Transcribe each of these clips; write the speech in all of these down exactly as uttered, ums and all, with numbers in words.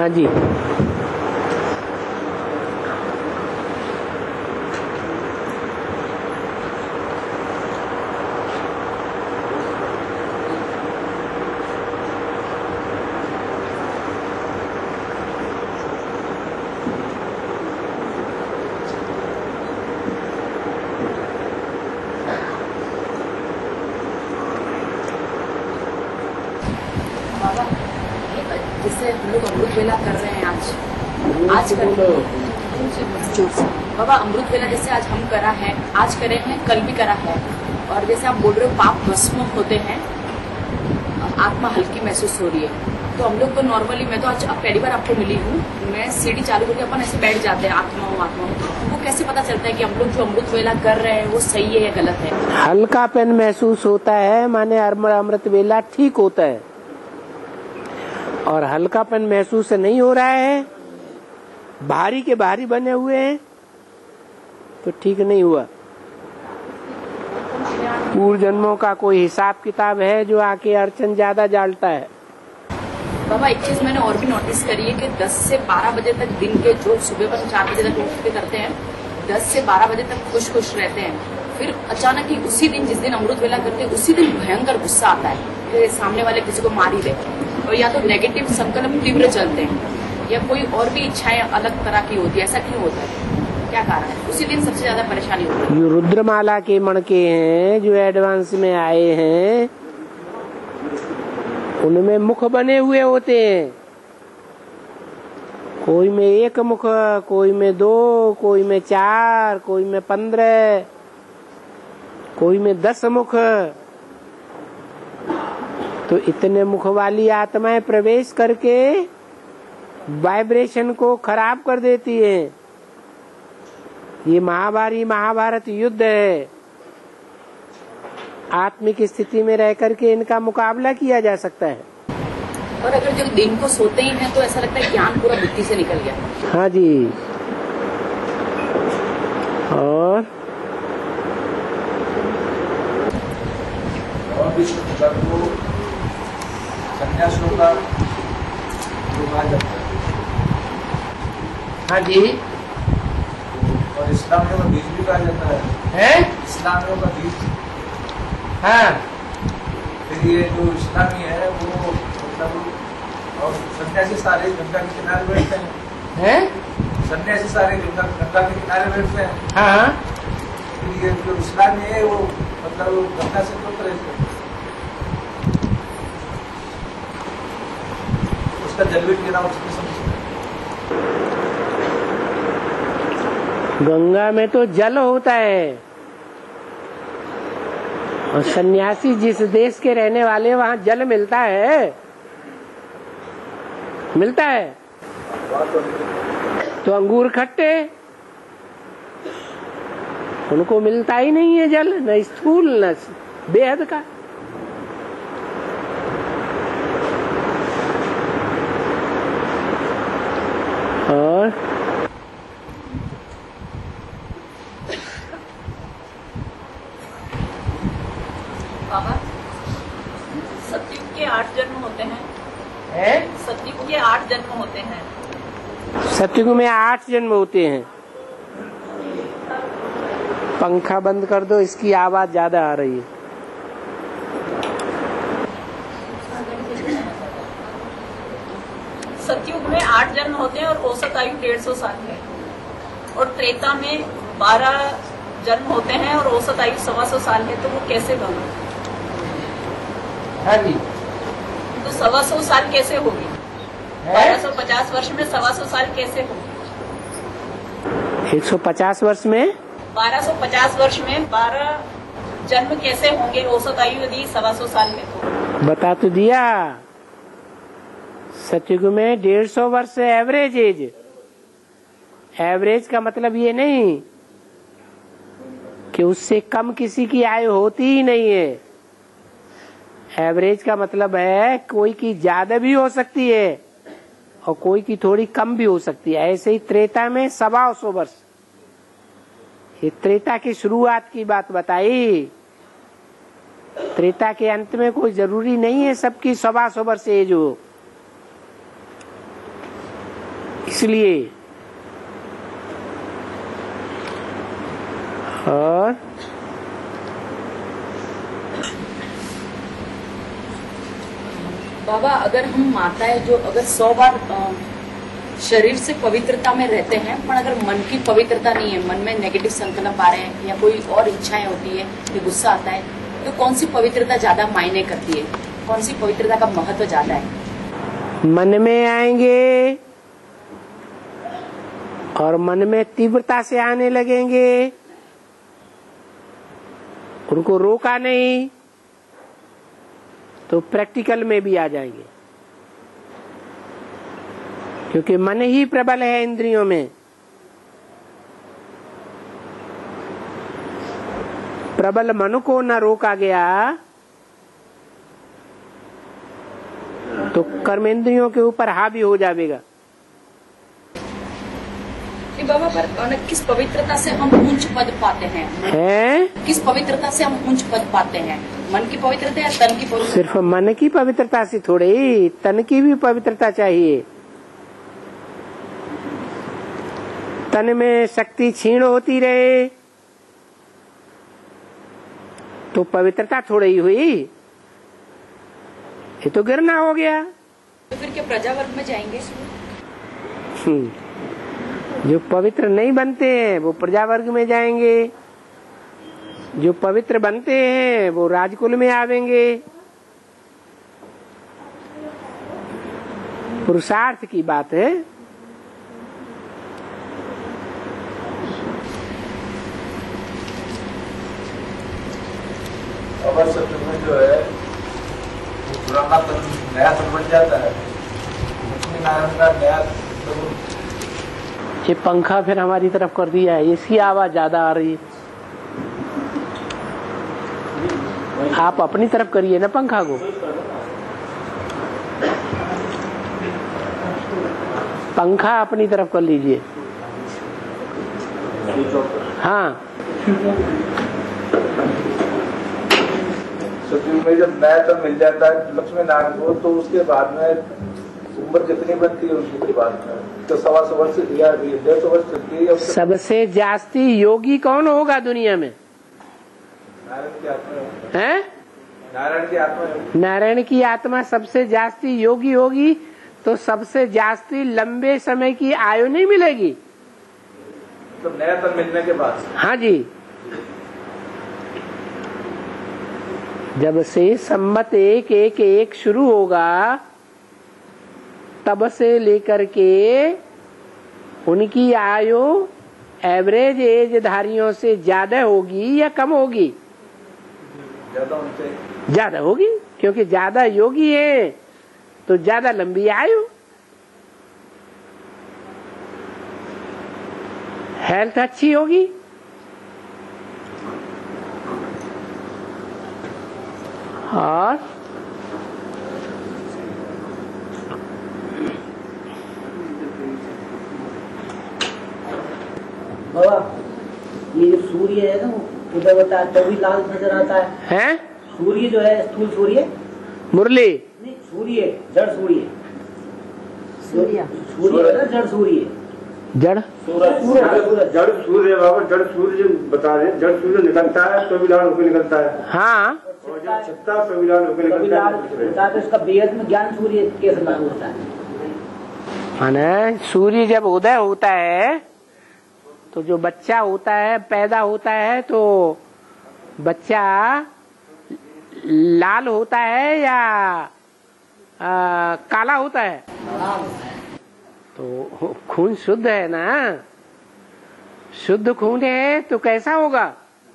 हाँ जी। बाबा, जैसे हम लोग अमृत वेला कर रहे हैं आज आज कर बाबा अमृत वेला जैसे आज हम करा है, आज करे हैं, कल भी करा है। और जैसे आप बोल रहे हो पाप भस्म होते हैं, आत्मा हल्की महसूस हो रही है। तो हम लोग तो नॉर्मली, मैं तो आज पहली बार आपको मिली हूँ, मैं सीढ़ी चालू करके अपन ऐसे बैठ जाते हैं आत्मा हो आत्मा हो। वो कैसे पता चलता है कि हम लोग जो अमृत वेला कर रहे हैं वो सही है या गलत है? हल्कापन महसूस होता है, माने अमृत वेला ठीक होता है। और हल्कापन महसूस नहीं हो रहा है, भारी के भारी बने हुए हैं, तो ठीक नहीं हुआ। पूर्व जन्मों का कोई हिसाब किताब है जो आके अड़चन ज्यादा डालता है। बाबा एक चीज मैंने और भी नोटिस करी है कि दस से बारह बजे तक दिन के, जो सुबह पर चार बजे तक उठ के करते हैं, दस से बारह बजे तक खुश खुश रहते हैं। फिर अचानक ही उसी दिन, जिस दिन अमृत वेला करते हैं, उसी दिन भयंकर गुस्सा आता है कि सामने वाले किसी को मार ही दे। और या तो नेगेटिव संकल्प तीव्र चलते हैं, या कोई और भी इच्छाएं अलग तरह की होती है। ऐसा क्यों होता है, क्या कारण है? उसी दिन सबसे ज्यादा परेशानी होती है। जो रुद्रमाला के मणके हैं, जो एडवांस में आए हैं, उनमें मुख बने हुए होते हैं। कोई में एक मुख, कोई में दो, कोई में चार, कोई में पंद्रह, कोई में दस मुख। तो इतने मुख वाली आत्माएं प्रवेश करके वाइब्रेशन को खराब कर देती है। ये महाभारी महाभारत युद्ध है। आत्मिक स्थिति में रह करके इनका मुकाबला किया जा सकता है। और अगर जब दिन को सोते ही हैं तो ऐसा लगता है ज्ञान पूरा बुद्धि से निकल गया। हाँ जी। और और विष्णु को संन्यासियों का कहा जाता है। हाँ जी। और इस्लामियों का बीज भी कहा जाता है। है इस्लामियों का बीज। हाँ। फिर ये जो इस्लामी है वो मतलब, और सन्यासी सारे गंगा के किनारे बैठते हैं। हैं? सन्यासी सारे गंगा गंगा के किनारे बैठते हैं। हाँ। फिर ये जो इस्लामी है वो मतलब वो गंगा से दूर रहते हैं। उसका जल भी पीना उसमें समझते हैं। गंगा में तो जल होता है, और सन्यासी जिस देश के रहने वाले, वहाँ जल मिलता है, मिलता है। तो अंगूर खट्टे, उनको मिलता ही नहीं है जल, न स्थूल न बेहद का। और बाबा, सतयुग के आठ जन्म होते हैं। है? सतयुग के आठ जन्म होते हैं। सतयुग में आठ जन्म होते हैं। पंखा बंद कर दो, इसकी आवाज ज्यादा आ रही है। सतयुग में आठ जन्म होते हैं और औसत आयु डेढ़ सौ साल है। और त्रेता में बारह जन्म होते हैं और औसत आयु सवा सौ साल है। तो वो कैसे बना? हाँ जी। तो सवा सौ साल कैसे होगी? बारह सौ पचास वर्ष में सवा सौ साल कैसे होगी? एक सौ पचास वर्ष में बारह सौ पचास वर्ष में बारह जन्म कैसे होंगे? औसत आयु यदि सवा सौ साल है तो बता तो दिया। सतयुग में डेढ़ सौ वर्ष एवरेज एज। एवरेज का मतलब ये नहीं कि उससे कम किसी की आयु होती ही नहीं है। एवरेज का मतलब है कोई की ज्यादा भी हो सकती है और कोई की थोड़ी कम भी हो सकती है। ऐसे ही त्रेता में सवा सौ वर्ष। ये त्रेता की शुरुआत की बात बताई। त्रेता के अंत में कोई जरूरी नहीं है सबकी सवा सौ वर्ष एज हो। इसलिए और बाबा अगर हम माताएं जो अगर सौ बार अ, शरीर से पवित्रता में रहते हैं पर अगर मन की पवित्रता नहीं है, मन में नेगेटिव संकल्प आ रहे हैं या कोई और इच्छाएं होती है या गुस्सा आता है, तो कौन सी पवित्रता ज्यादा मायने करती है, कौन सी पवित्रता का महत्व ज्यादा है? मन में आएंगे और मन में तीव्रता से आने लगेंगे, उनको रोका नहीं तो प्रैक्टिकल में भी आ जाएंगे, क्योंकि मन ही प्रबल है इंद्रियों में। प्रबल मन को न रोका गया तो कर्मेंद्रियों के ऊपर हावी हो जाएगा। कि बाबा पर किस पवित्रता से हम उच्च पद पाते हैं? हैं? किस पवित्रता से हम उच्च पद पाते हैं? मन की पवित्रता या तन की पवित्रता? सिर्फ मन की पवित्रता से थोड़ी, तन की भी पवित्रता चाहिए। तन में शक्ति क्षीण होती रहे तो पवित्रता थोड़ी ही हुई, ये तो गिरना हो गया। तो फिर क्या प्रजा वर्ग में जाएंगे? जो पवित्र नहीं बनते हैं वो प्रजा वर्ग में जाएंगे, जो पवित्र बनते हैं वो राजकुल में आवेंगे। पुरुषार्थ की बात है। अगर सत्य में जो है पुराना तन नया तन बन जाता है, लक्ष्मी नारायण का नया तन। ये पंखा फिर हमारी तरफ कर दिया है, इसकी आवाज ज्यादा आ रही है। आप अपनी तरफ करिए ना पंखा को। पंखा अपनी तरफ कर लीजिए। हाँ, सतयुग में जब नया तन मिल जाता है लक्ष्मी नारायण को, तो उसके बाद में उम्र कितनी बनती है उसके बाद में? तो सवा सौ वर्ष या डेढ़ सौ वर्ष चलती है। सबसे जास्ती योगी कौन होगा दुनिया में? नारायण की आत्मा है? नारायण की आत्मा है। नारायण की आत्मा सबसे जास्ती योगी होगी तो सबसे जास्ती लंबे समय की आयु नहीं मिलेगी। तो नया तन मिलने के बाद? हाँ जी, जब से संमत एक एक एक शुरू होगा तब से लेकर के उनकी आयु एवरेज एज धारियों से ज्यादा होगी या कम होगी? ज्यादा उनसे ज्यादा होगी, क्योंकि ज्यादा योगी है तो ज्यादा लंबी आयु। हेल्थ अच्छी होगी। और बाबा ये जो सूर्य है ना उधर होता है तो भी लाल नजर आता है। हैं? सूर्य जो है स्थूल सूर्य मुरली नहीं, सूर्य जड़ सूर्य सूर्य सूर्य है ना, जड़ सूर्य जड़ सूरज जड़ सूर्य बाबा, जड़ सूर्य बता रहे, जड़ सूर्य निकलता है तो भी लाल होकर निकलता है। हाँ, और जब छिपता है तो भी लाल होकर कभी निकलता लाल है। होता है तो इसका बेहद में ज्ञान सूर्य कैसे लागू होता है? माने सूर्य जब उदय होता है तो जो बच्चा होता है पैदा होता है तो बच्चा लाल होता है या आ, काला होता है? तो खून शुद्ध है ना, शुद्ध खून है तो कैसा होगा?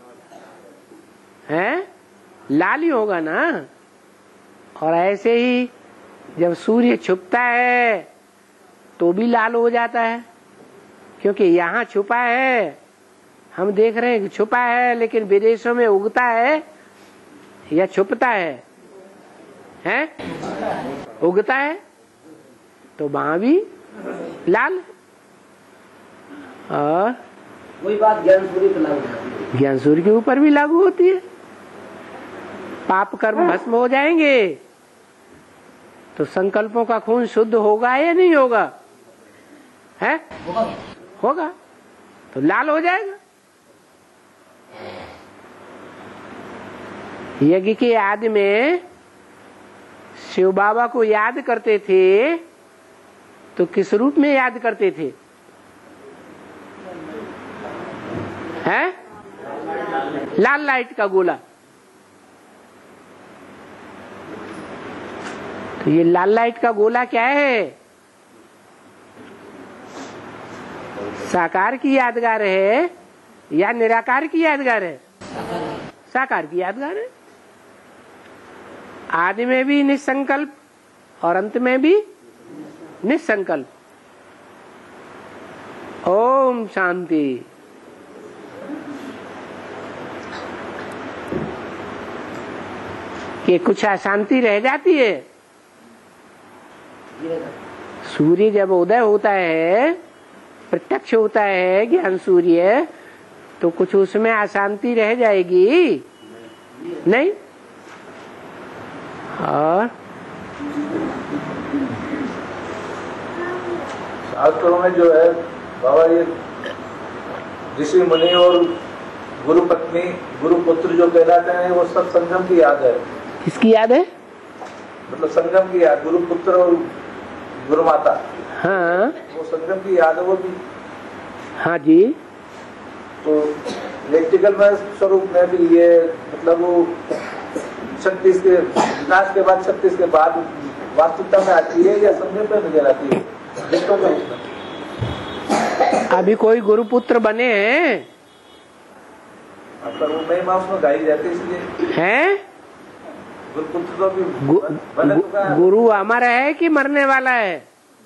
है लाल ही होगा ना। और ऐसे ही जब सूर्य छुपता है तो भी लाल हो जाता है, क्योंकि यहाँ छुपा है, हम देख रहे हैं कि छुपा है, लेकिन विदेशों में उगता है या छुपता है? हैं? उगता है तो वहां भी लाल। और वही बात ज्ञान सूर्य पर लागू होती है। ज्ञान सूर्य के ऊपर भी लागू होती है। पाप कर्म भस्म हो जाएंगे तो संकल्पों का खून शुद्ध होगा या नहीं होगा? है? होगा तो लाल हो जाएगा। यज्ञ के आदि में शिव बाबा को याद करते थे तो किस रूप में याद करते थे? हैं? लाल लाइट का गोला। तो ये लाल लाइट का गोला क्या है? साकार की यादगार है या निराकार की यादगार है? साकार की यादगार है। आदि में भी निसंकल्प और अंत में भी निसंकल्प। ओम शांति। कि कुछ अशांति रह जाती है। सूर्य जब उदय होता है, प्रत्यक्ष होता है ज्ञान सूर्य, तो कुछ उसमें अशांति रह जाएगी नहीं। और शास्त्रों में जो है बाबा, ये ऋषि मुनि और गुरु पत्नी गुरु पुत्र जो कहलाते हैं, वो सब संगम की याद है। किसकी याद है? मतलब संगम की याद, गुरु पुत्र और गुरु माता। हाँ, वो संगम की याद है वो भी। हाँ जी। तो इलेक्ट्रिकल में स्वरूप में भी ये मतलब वो छत्तीस के विकास के बाद छत्तीस के बाद वास्तविकता में आती है या संगम पे नजर आती है? अभी कोई गुरुपुत्र बने हैं? मतलब वो महिमा उसमें गाई जाती है, इसलिए हैं? गुरुपुत्र तो भी गु, बने गु, चुका है। गुरु अमर है कि मरने वाला है?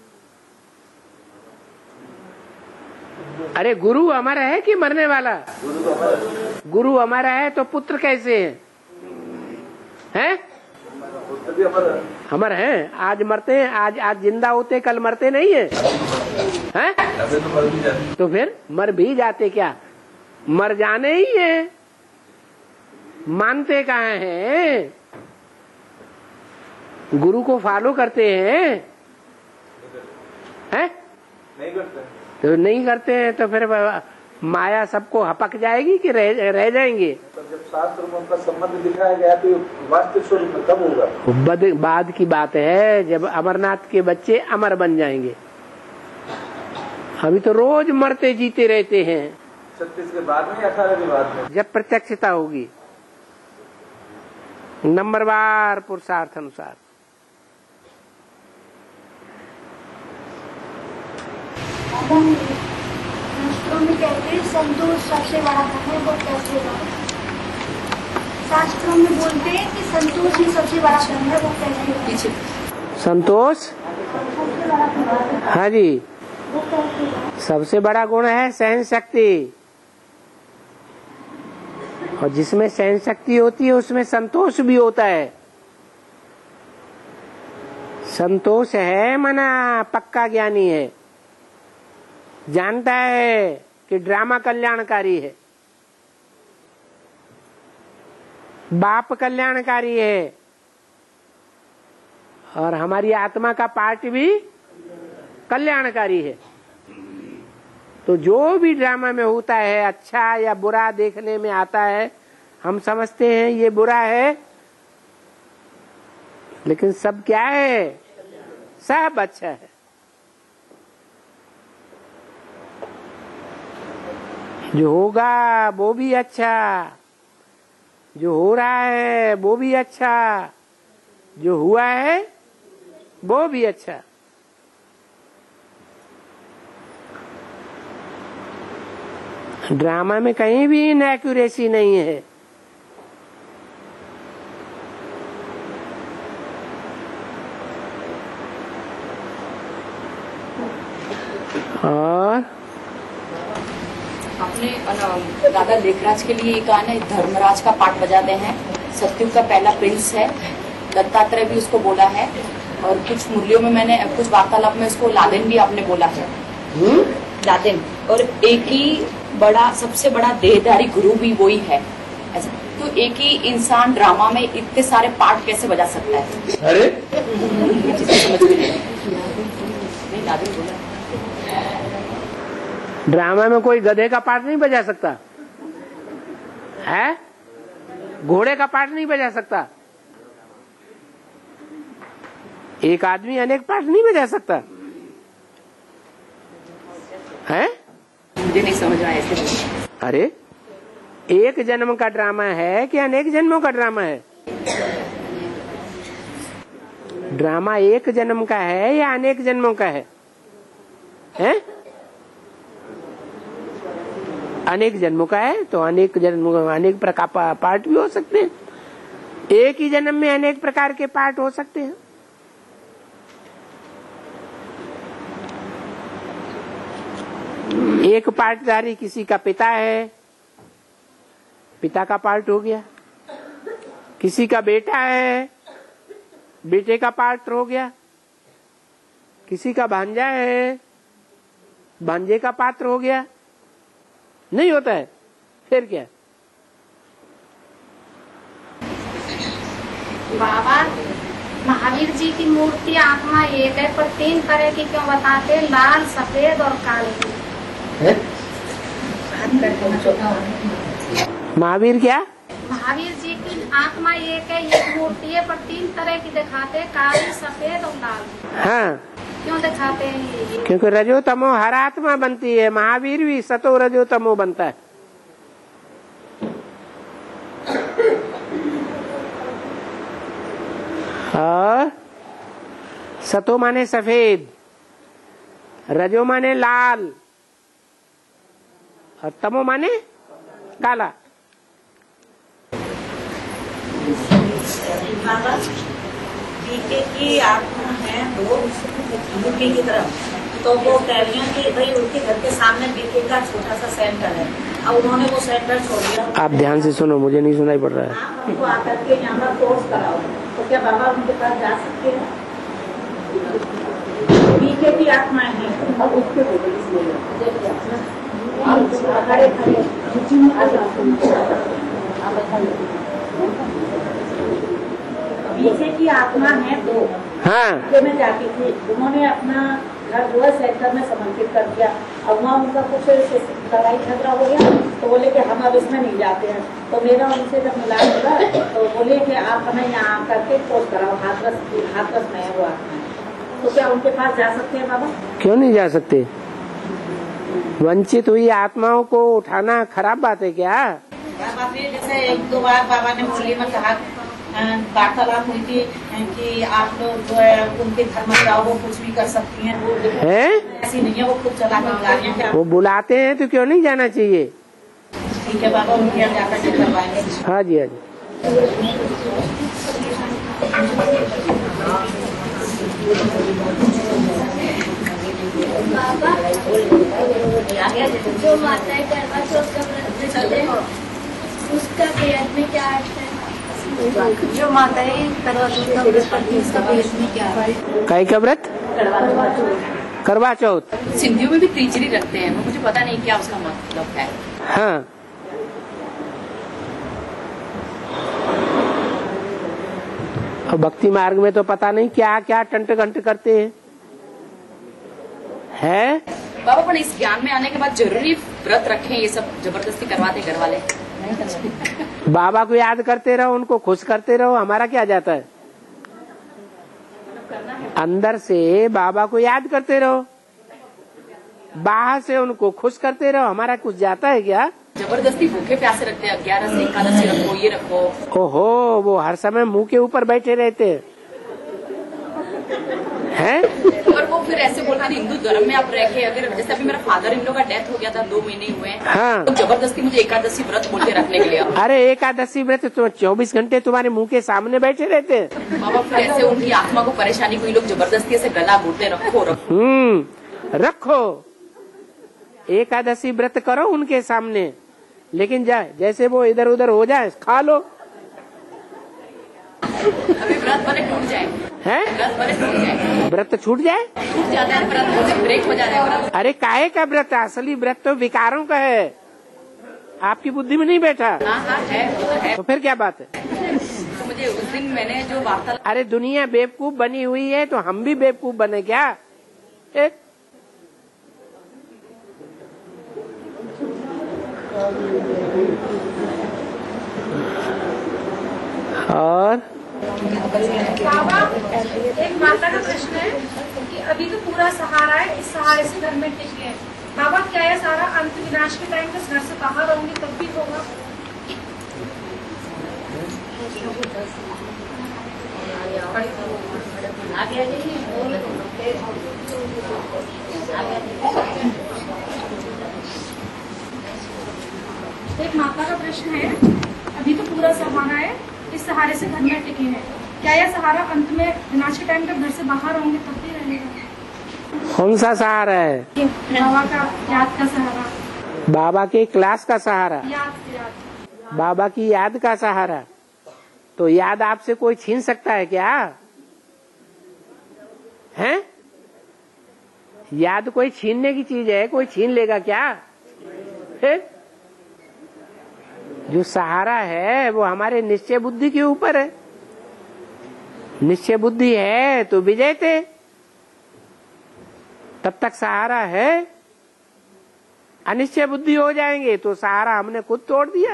अरे गुरु अमर है कि मरने वाला? गुरु तो अमर है। गुरु अमर है तो पुत्र कैसे है? हैं? पुत्र भी अमर है। अमर हैं। आज मरते हैं, आज आज जिंदा होते कल मरते नहीं है, हैं? तो मर भी जाते। तो फिर मर भी जाते क्या? मर जाने ही है, मानते कहाँ हैं? गुरु को फॉलो करते हैं, हैं? नहीं करते। तो नहीं करते हैं तो फिर माया सबको हपक जाएगी कि रह, रह जाएंगे? तो जब शास्त्र में उनका संबंध दिखाया गया तो वास्तविक स्वरूप में कब होगा? बद, बाद की बात है जब अमरनाथ के बच्चे अमर बन जाएंगे। अभी तो रोज मरते जीते रहते हैं। छत्तीस के बाद में, अठारह के बाद में, जब प्रत्यक्षता होगी नंबरवार पुरुषार्थ अनुसार। शास्त्रों में कहते हैं संतोष सबसे बड़ा धन है, वो कैसे होगा? शास्त्रों में बोलते हैं कि संतोष ही सबसे बड़ा धन है, वो कैसे होगा? संतोष, सबसे बड़ा धन है, हाँ जी, वो कैसे होगा? सबसे बड़ा गुण है सहन शक्ति। और जिसमें सहन शक्ति होती है उसमें संतोष भी होता है। संतोष है मना पक्का ज्ञानी है, जानता है कि ड्रामा कल्याणकारी है, बाप कल्याणकारी है, और हमारी आत्मा का पार्ट भी कल्याणकारी है। तो जो भी ड्रामा में होता है, अच्छा या बुरा देखने में आता है, हम समझते हैं ये बुरा है, लेकिन सब क्या है? सब अच्छा है। जो होगा वो भी अच्छा, जो हो रहा है वो भी अच्छा, जो हुआ है वो भी अच्छा। ड्रामा में कहीं भी इनएक्यूरेसी नहीं है। और आपने अ, दादा लेखराज के लिए एक गाना धर्मराज का पाठ बजाते हैं। सत्युग का पहला प्रिंस है, दत्तात्रेय भी उसको बोला है, और कुछ मुरलियों में मैंने कुछ वार्तालाप में उसको लादेन भी आपने बोला है। लादेन, और एक ही बड़ा सबसे बड़ा देहधारी गुरु भी वही है। ऐसा तो एक ही इंसान ड्रामा में इतने सारे पार्ट कैसे बजा सकता है? अरे समझ में नहीं, नहीं लादेन बोला ड्रामा में कोई गधे का पार्ट नहीं बजा सकता है, घोड़े का पार्ट नहीं बजा सकता, एक आदमी अनेक पार्ट नहीं बजा सकता है। मुझे नहीं समझ आया ऐसे। अरे एक जन्म का ड्रामा है कि अनेक जन्मों का ड्रामा है? ड्रामा एक जन्म का है या अनेक जन्मों का है? हैं? अनेक जन्मों का है तो अनेक जन्मों अनेक प्रकार पार्ट भी हो सकते हैं। एक ही जन्म में अनेक प्रकार के पार्ट हो सकते हैं। एक पार्टधारी किसी का पिता है, पिता का पार्ट हो गया। किसी का बेटा है, बेटे का पार्ट हो गया। किसी का भांजा है, भांजे का पात्र हो गया। नहीं होता है फिर क्या? बाबा महावीर जी की मूर्ति आत्मा एक है, पर तीन तरह की क्यों बताते? लाल, सफेद और काली। महावीर क्या? महावीर जी की आत्मा एक है, एक मूर्ति है, पर तीन तरह की दिखाते, काली, सफेद और लाल। हाँ, क्यों दिखाते हैं ये? क्योंकि रजो तमो हर आत्मा बनती है, महावीर भी सतो रजो तमो बनता है। और सतो माने सफेद, रजो माने लाल और तमो माने काला। पीके की आत्मा है वो यूपी की तरफ, तो वो कह रही है कि भाई उनके घर के सामने पीके का छोटा सा सेंटर है। अब उन्होंने वो सेंटर छोड़ दिया। आप ध्यान से सुनो, मुझे नहीं सुनाई पड़ रहा है। आप उनको आकर के यहाँ पर कोर्स कराओ, तो क्या बाबा उनके पास जा सकते हैं? पीके की आत्मा है और उसके खड़े खड़े पीछे की आत्मा है दो। हाँ, में जाती थी, उन्होंने अपना घर जो है सेंटर में समर्पित कर दिया। अब वहाँ उनका कुछ लड़ाई झगड़ा हो गया, तो बोले कि हम अब इसमें नहीं जाते हैं। तो मेरा उनसे जब मिलाप हुआ तो बोले कि आप हमें यहाँ आकर के कोर्स कराओ, हाथरस हाथरस में है वो आत्मा। तो क्या उनके पास जा सकते हैं बाबा? क्यों नहीं जा सकते? वंचित हुई आत्माओं को उठाना खराब बात है क्या? बाबा ने जैसे एक दो बार बाबा ने मुरली में कहा, वार्तालाप हुई थी कि आप लोग जो है उनके घर में जाओ, वो कुछ भी कर सकती हैं। वो है? ऐसी नहीं है, वो खुद चला के बुला रही है। वो बुलाते हैं तो क्यों नहीं जाना चाहिए? ठीक है बाबा, उनके यहाँ जाकर के करवाएंगे। हाँ जी, हाँ जी। बाबा जो माताएं करवा चौथ का व्रत करते हैं, उसका बेहद में क्या अर्थ है? जो माताएं करवा चौथ का व्रत करती है, उसका बेहद में क्या है? काय का व्रत? करवा चौथ। सिंधियों में भी तीजरी रखते हैं, मुझे पता नहीं क्या उसका मतलब है। हाँ, और भक्ति मार्ग में तो पता नहीं क्या क्या टंट घंट करते हैं है? बाबा पर इस ज्ञान में आने के बाद जरूरी व्रत रखें, ये सब जबरदस्ती करवाते घर वाले? बाबा को याद करते रहो, उनको खुश करते रहो, हमारा क्या जाता है? अंदर से बाबा को याद करते रहो, बाहर से उनको खुश करते रहो, हमारा कुछ जाता है क्या? जबरदस्ती भूखे प्यासे रखते हैं, ग्यारह से एकादशी रखो, ये रखो। ओहो, वो हर समय मुंह के ऊपर बैठे रहते हैं हैं? और वो फिर ऐसे बोलते हैं हिंदू धर्म में आप रह के, अगर जैसे अभी मेरा फादर इन लोग का डेथ हो गया था, दो महीने हुए हैं, हाँ, तो जबरदस्ती मुझे एकादशी व्रत बोल के रखने के लिए। अरे एकादशी व्रत तो चौबीस घंटे तुम्हारे मुंह के सामने बैठे रहते हैं। बाबा फिर ऐसे उनकी आत्मा को परेशानी को लोग जबरदस्ती से गला घोटते, रखो रखो। हम्म रखो, एकादशी व्रत करो उनके सामने, लेकिन जाए जैसे वो इधर उधर हो जाए, खा लो। अभी व्रत वाले टूट जाए हैं? व्रत वाले टूट जाए, व्रत छूट जाए, टूट जाता है व्रत, ब्रेक हो जाता है व्रत। अरे काहे का व्रत? असली व्रत तो विकारों का है, आपकी बुद्धि में नहीं बैठा। हाँ हाँ है, वो तो है। तो फिर क्या बात है? तो मुझे उस दिन मैंने जो वार्ता, अरे दुनिया बेवकूफ बनी हुई है तो हम भी बेवकूफ बने क्या? एक और बाबा, एक माता का प्रश्न है कि अभी तो पूरा सहारा है, इस सहारे से घर में टिके हैं। बाबा, क्या यह सारा अंत विनाश के टाइम तक घर से बाहर होंगे तब भी होगा? एक माता का प्रश्न है, अभी तो पूरा सहारा है, इस सहारे से घर में टिके हैं। क्या यह सहारा अंत में विनाश के टाइम तक घर से बाहर होंगे तब भी रहेगा? कौन सा सहारा है? बाबा का याद का सहारा। बाबा के क्लास का सहारा, याद याद बाबा की याद का सहारा। तो याद आपसे कोई छीन सकता है क्या? हैं? याद कोई छीनने की चीज है? कोई छीन लेगा क्या? है? जो सहारा है वो हमारे निश्चय बुद्धि के ऊपर है। निश्चय बुद्धि है तो विजय थे, तब तक सहारा है। अनिश्चय बुद्धि हो जाएंगे तो सहारा हमने खुद तोड़ दिया।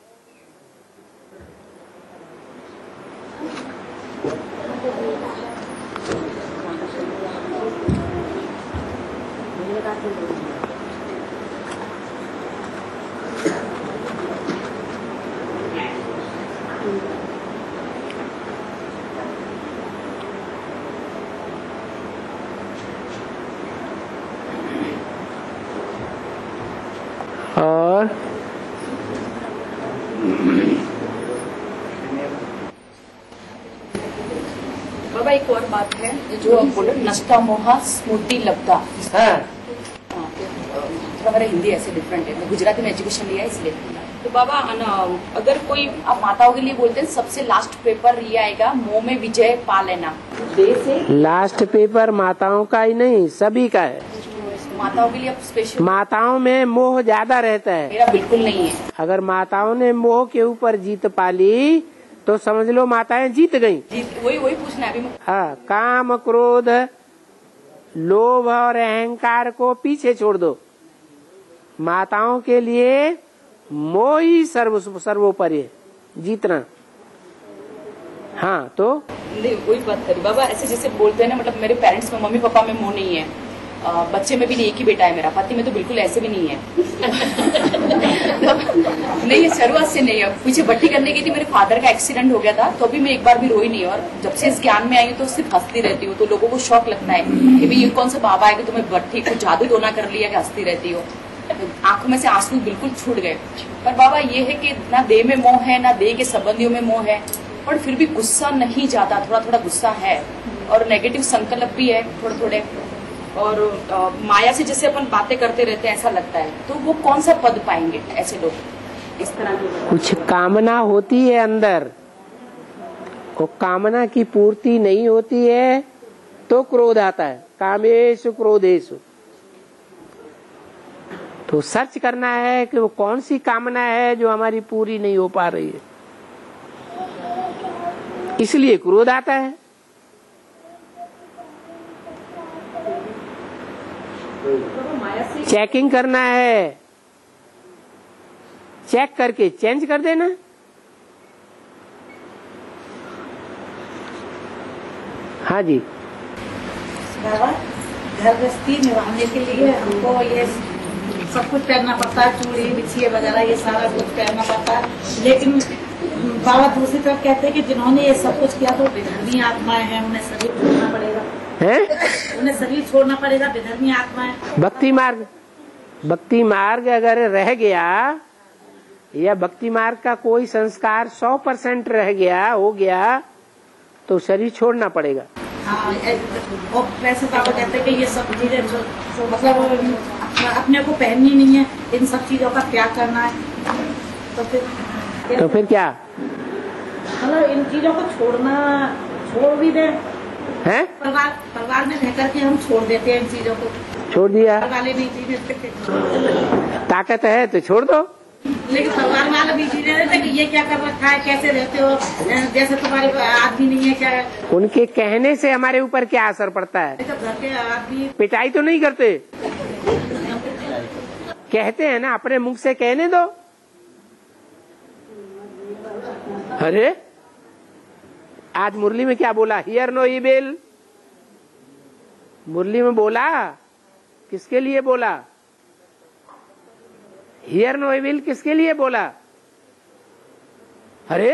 और बाबा, एक और बात है जो आप बोले, नष्टा मोहा स्मृति लब्धा। हाँ। थोड़ा मेरा हिंदी ऐसे डिफरेंट है, मैं गुजराती में एजुकेशन लिया है इसलिए। तो बाबा, अगर कोई आप माताओं के लिए बोलते हैं सबसे लास्ट पेपर ये आएगा, मोह में विजय पा लेना। लास्ट पेपर माताओं का ही नहीं, सभी का है। माताओं के लिए आप स्पेशल? माताओं में मोह ज्यादा रहता है। मेरा बिल्कुल नहीं है। अगर माताओं ने मोह के ऊपर जीत पा ली तो समझ लो माताएं जीत गईं। जीत, वही वही पूछना है अभी। हाँ, काम क्रोध लोभ और अहंकार को पीछे छोड़ दो। माताओं के लिए मोह ही सर्व सर्वोपरि है, जीतना। हाँ, तो नहीं, वही बात करी बाबा। ऐसे जैसे बोलते हैं ना, मतलब मेरे पेरेंट्स में, मम्मी पापा में मोह नहीं है, आ, बच्चे में भी नहीं, एक ही बेटा है मेरा, पति में तो बिल्कुल ऐसे भी नहीं है। नहीं, शुरुआत से नहीं है। पीछे भट्टी करने की थी, मेरे फादर का एक्सीडेंट हो गया था, तो अभी मैं एक बार भी रोई नहीं। और जब से इस ज्ञान में आई हूँ तो सिर्फ हंसती रहती हूँ। तो लोगों को शौक लगता है कि भाई ये कौन सा बाबा है कि तुम्हें भट्टी को जादू टोना कर लिया कि हंसती रहती हो। आंखों में से आंसू बिल्कुल छूट गए। पर बाबा, ये है कि ना देह में मोह है, ना देह के संबंधियों में मोह है, और फिर भी गुस्सा नहीं जाता। थोड़ा थोड़ा गुस्सा है और नेगेटिव संकल्प भी है थोड़े थोड़े। और आ, माया से जैसे अपन बातें करते रहते हैं ऐसा लगता है। तो वो कौन सा पद पाएंगे ऐसे लोग इस तरह की? कुछ कामना होती है अंदर, वो कामना की पूर्ति नहीं होती है तो क्रोध आता है। कामेषु क्रोधेषु। तो सर्च करना है कि वो कौन सी कामना है जो हमारी पूरी नहीं हो पा रही है, इसलिए क्रोध आता है। चेकिंग करना है, चेक करके चेंज कर देना। हाँ जी। बाबा, घर गृहस्थी निभाने के लिए हमको ये सब कुछ करना पड़ता है, चूड़ी बिछिए वगैरह ये सारा कुछ करना पड़ता है। लेकिन बाबा दूसरी तरफ कहते हैं कि जिन्होंने ये सब कुछ किया तो विधर्मी आत्माएं हैं, उन्हें शरीर छोड़ना पड़ेगा है? उन्हें शरीर छोड़ना पड़ेगा, विधर्मी आत्माएं। भक्ति मार्ग, भक्ति मार्ग अगर रह गया या भक्ति मार्ग का कोई संस्कार सौ परसेंट रह गया हो गया तो शरीर छोड़ना पड़ेगा। हाँ, और वैसे बाबा कहते हैं कि ये सब चीजें मतलब अपने को पहननी नहीं है, इन सब चीजों का त्याग करना है। तो फिर तो फिर क्या? मतलब इन चीजों को छोड़ना, छोड़ भी दे है? परिवार परिवार में रह करके हम छोड़ देते हैं इन चीजों को। छोड़ दिया। वाले नहीं चीजें ताकत है तो छोड़ दो। लेकिन परिवार वाले भी चीजें रहते कि ये क्या कर रखा है, कैसे रहते हो, जैसे तुम्हारे आदमी नहीं है क्या। उनके कहने से हमारे ऊपर क्या असर पड़ता है? घर के आदमी पिटाई तो नहीं करते, कहते हैं ना, अपने मुख से कहने दो। अरे आज मुरली में क्या बोला? Here no evil. मुरली में बोला, किसके लिए बोला? हियर नो इविल किसके लिए बोला? अरे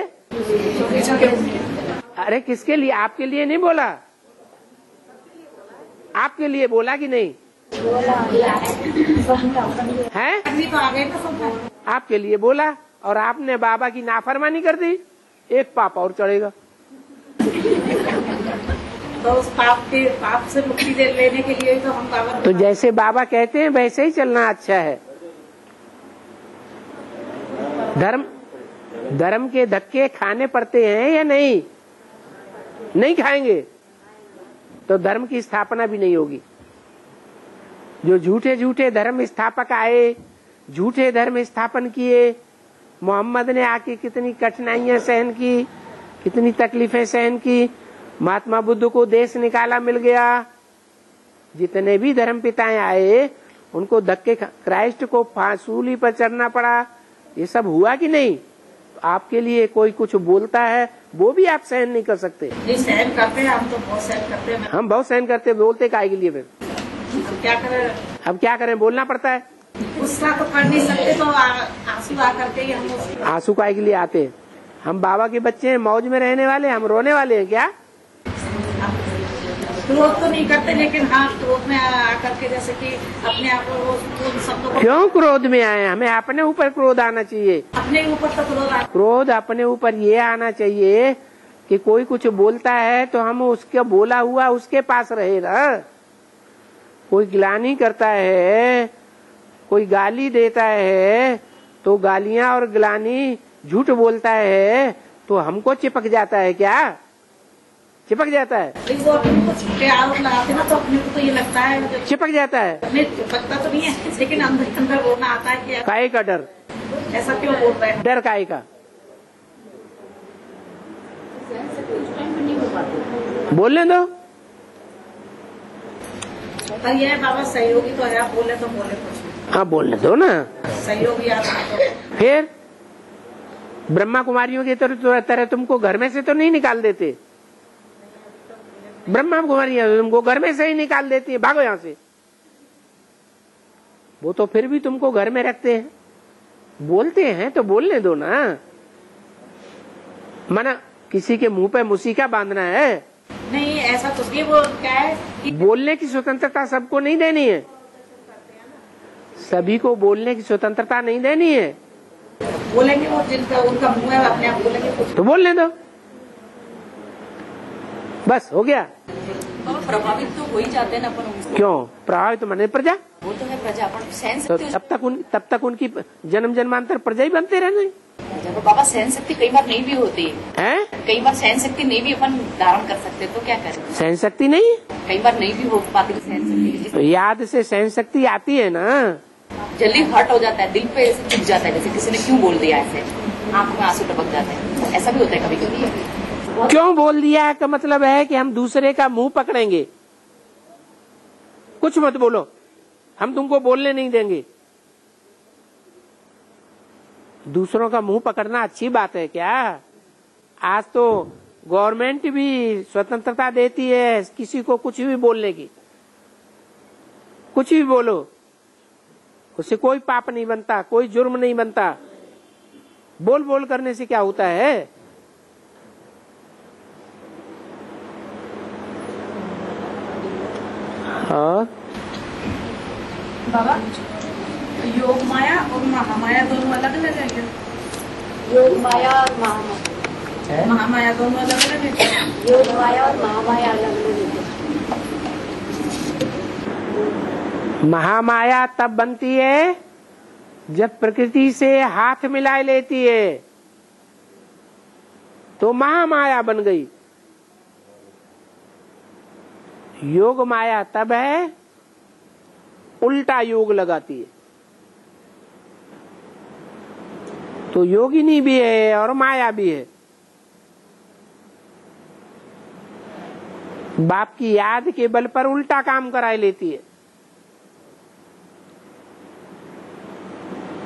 अरे किसके लिए? आपके लिए नहीं बोला, आपके लिए बोला कि नहीं है? आपके लिए बोला और आपने बाबा की नाफरमानी कर दी, एक पाप और चढ़ेगा। तो उस पाप के पाप से मुक्ति दे लेने के लिए तो हम बाबा तो जैसे बाबा कहते हैं वैसे ही चलना अच्छा है। धर्म धर्म के धक्के खाने पड़ते हैं या नहीं? नहीं खाएंगे तो धर्म की स्थापना भी नहीं होगी। जो झूठे झूठे धर्म स्थापक आए, झूठे धर्म स्थापन किए, मोहम्मद ने आके कितनी कठिनाइयां सहन की, कितनी तकलीफें सहन की, महात्मा बुद्ध को देश निकाला मिल गया। जितने भी धर्म पिताएं आए उनको धक्के, क्राइस्ट को फांसूली पर चढ़ना पड़ा। ये सब हुआ कि नहीं? आपके लिए कोई कुछ बोलता है वो भी आप सहन नहीं कर सकते। नहीं सहन करते हैं हम, तो बहुत सहन करते हैं। हम बहुत सहन करते हैं, बोलते काहे के लिए फिर? अब क्या करें? अब क्या करें, बोलना पड़ता है। गुस्सा तो कर नहीं सकते, तो आंसू आ करके ही हम आंसू काहे के लिए आते हैं? हम बाबा के बच्चे हैं, मौज में रहने वाले, हम रोने वाले हैं क्या? क्रोध तो नहीं करते, लेकिन हाँ क्रोध में आकर के जैसे कि अपने आप को शब्दों को। क्यों क्रोध में आए? हमें अपने ऊपर क्रोध आना चाहिए। अपने ऊपर तो क्रोध आ... क्रोध अपने ऊपर ये आना चाहिए कि कोई कुछ बोलता है तो हम उसका बोला हुआ उसके पास रहे ना। कोई ग्लानि करता है, कोई गाली देता है, तो गालियां और ग्लानि झूठ बोलता है तो हमको चिपक जाता है क्या? चिपक जाता है। लेकिन वो अपने को छुट्टे आरोप लगाते ना, तो अपने को तो ये लगता है चिपक जाता है। अपने चिपकता तो नहीं है, लेकिन अंदर अंदर रोना आता है कि काहे का डर? ऐसा क्यों बोल रहे हैं? डर काहे का? बोलने दो। पर ये बाबा सहयोगी तो है, आप बोले तो बोले कुछ। हाँ बोलने दो ना। सहयोगी आप फिर ब्रह्मा कुमारियों की तरह तरह तुमको घर में से तो नहीं निकाल देते। ब्रह्मा कुमारियां तुमको घर में से ही निकाल देती है, भागो यहाँ से। वो तो फिर भी तुमको घर में रखते हैं, बोलते हैं तो बोलने दो ना। मना किसी के मुंह पे मुसीका बांधना है? नहीं, ऐसा कुछ नहीं। वो क्या है कि बोलने की स्वतंत्रता सबको नहीं देनी है, सभी को बोलने की स्वतंत्रता नहीं देनी है। बोलेंगे वो जिनका उनका मुंह है, अपने आप बोलेंगे कुछ तो बोलने दो, बस हो गया। प्रभावित तो हो ही जाते हैं ना अपन उनसे। क्यों प्रभावित? तो माने प्रजा, वो तो है प्रजा, अपन सहन तो शक्ति। तब तक उन तब तक उनकी जन्म जन्मांतर प्रजा ही बनते रहने। जब बाबा सहन शक्ति कई बार नहीं भी होती हैं? कई बार सहन शक्ति नहीं भी अपन धारण कर सकते, तो क्या करें? सहन शक्ति नहीं, कई बार नहीं भी हो पाती सहन शक्ति। तो याद से सहन शक्ति आती है ना। जल्दी हर्ट हो जाता है, दिल पे ऐसे चुभ जाता है, जैसे किसी ने क्यों बोल दिया, ऐसे आंख में आंसू टपक जाते हैं। ऐसा भी होता है कभी कभी। क्यों बोल दिया का मतलब है कि हम दूसरे का मुंह पकड़ेंगे। कुछ मत बोलो, हम तुमको बोलने नहीं देंगे। दूसरों का मुंह पकड़ना अच्छी बात है क्या? आज तो गवर्नमेंट भी स्वतंत्रता देती है किसी को कुछ भी बोलने की। कुछ भी बोलो, उससे कोई पाप नहीं बनता, कोई जुर्म नहीं बनता। बोल बोल करने से क्या होता है? हाँ बाबा, योग माया और महामाया दोनों अलग अलग है क्या? योग माया और महामाया, महामाया दोनों अलग अलग है? योग माया और महामाया अलग अलग है। महामाया तब बनती है जब प्रकृति से हाथ मिलाए लेती है, तो महामाया बन गई। योग माया तब है उल्टा योग लगाती है, तो योगिनी भी है और माया भी है। बाप की याद के बल पर उल्टा काम कराए लेती है।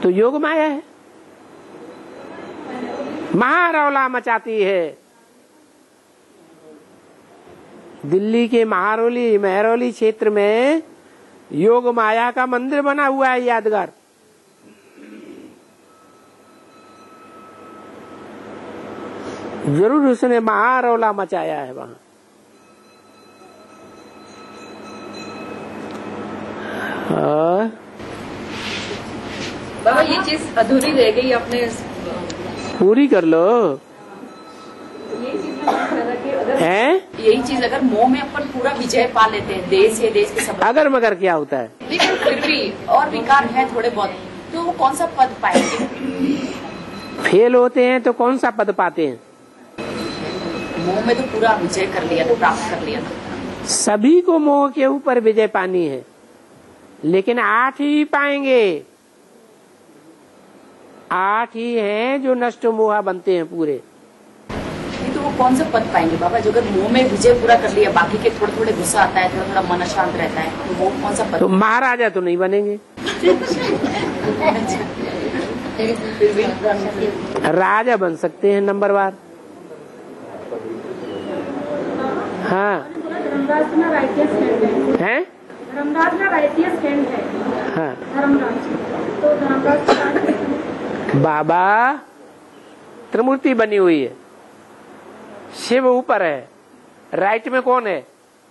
तो योग माया है, महारौला मचाती है। दिल्ली के महारौली महरौली क्षेत्र में योग माया का मंदिर बना हुआ है यादगार। जरूर उसने महारौला मचाया है वहां। और बाबा ये चीज अधूरी रह गई अपने, पूरी कर लो। ये चीज अगर है यही चीज अगर मोह में अपन पूरा विजय पा लेते हैं, देश है देश के सब, अगर मगर क्या होता है, लेकिन फिर भी और विकार है थोड़े बहुत, तो वो कौन सा पद पाएंगे? फेल होते हैं तो कौन सा पद पाते हैं? मोह में तो पूरा विजय कर लिया था, प्राप्त कर लिया था। सभी को मोह के ऊपर विजय पानी है, लेकिन आठ ही पाएंगे। आठ ही हैं जो नष्ट मोहा बनते हैं पूरे। नहीं तो वो कौन सा पद पाएंगे बाबा, जो अगर मोह में विजय पूरा कर लिया, बाकी के थोड़े थोड़े गुस्सा आता है, थोड़ा थोड़ा मन अशांत रहता है, तो वो कौन सा पद? तो महाराजा तो नहीं बनेंगे। फिर भी राजा बन सकते हैं नंबरवार। हाँ धर्मराज ना राइटियस हैंड है, हैं? धर्मराज ना राइटियस हैंड है, हाँ धर्मराज। तो धर्मराज बाबा त्रिमूर्ति बनी हुई है, शिव ऊपर है, राइट में कौन है?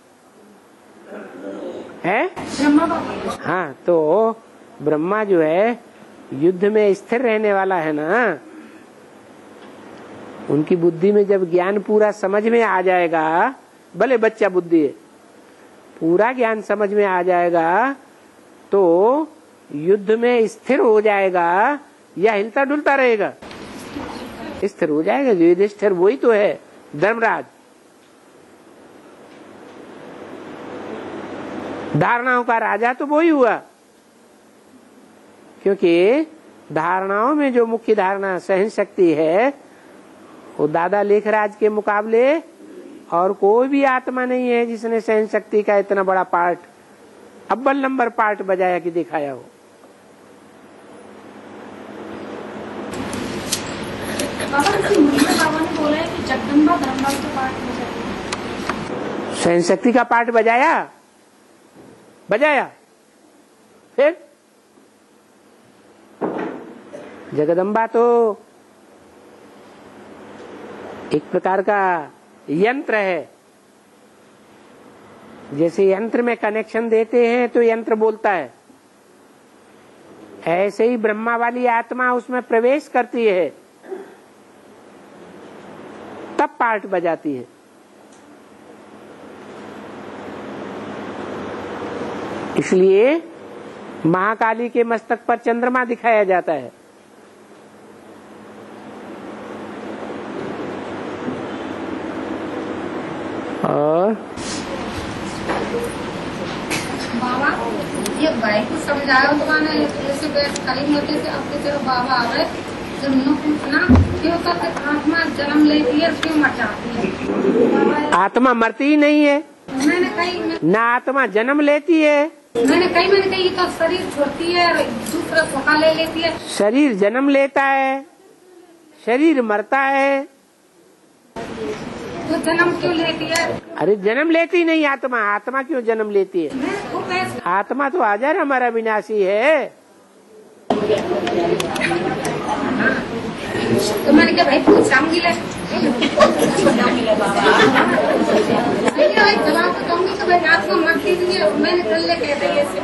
है ब्रह्मा बाबा। हाँ, तो ब्रह्मा जो है युद्ध में स्थिर रहने वाला है ना। उनकी बुद्धि में जब ज्ञान पूरा समझ में आ जाएगा, भले बच्चा बुद्धि है, पूरा ज्ञान समझ में आ जाएगा तो युद्ध में स्थिर हो जाएगा या हिलता डुलता रहेगा? स्थिर हो जाएगा। युधिष्ठिर वही तो है धर्मराज। धारणाओं का राजा तो वही हुआ, क्योंकि धारणाओं में जो मुख्य धारणा सहन शक्ति है वो दादा लेखराज के मुकाबले और कोई भी आत्मा नहीं है जिसने सहन शक्ति का इतना बड़ा पार्ट, अव्वल नंबर पार्ट बजाया कि दिखाया हो। बाबा बाबा ने बोला है कि जगदम्बा धर्मराज का पाठ हो जाए। सहन शक्ति का पार्ट बजाया बजाया फिर जगदम्बा तो एक प्रकार का यंत्र है। जैसे यंत्र में कनेक्शन देते हैं तो यंत्र बोलता है, ऐसे ही ब्रह्मा वाली आत्मा उसमें प्रवेश करती है तब पार्ट बजाती है। इसलिए महाकाली के मस्तक पर चंद्रमा दिखाया जाता है। और बाबा ये भाई को समझाया तो मैंने जैसे खाली मोटे से अब तो बाबा आ गए, जब न पूछना क्यों करते आत्मा जन्म लेती है, क्यों मर जाती है? आत्मा मरती ही नहीं है, मैंने कही ना आत्मा जन्म लेती है। मैंने कही मैंने कही तो शरीर छोड़ती है और दूसरा धोखा ले लेती है। शरीर जन्म लेता है, शरीर मरता है, तो जन्म क्यों लेती है? अरे जन्म लेती नहीं आत्मा, आत्मा क्यों जन्म लेती है? मैं वो कैसे? आत्मा तो अजर हमारा विनाशी है। तो मैंने क्या भाई पूछा मिले जवाब तो कहूँगी कि भाई आत्मा मरती नहीं है, मैंने कल कह दी ऐसे।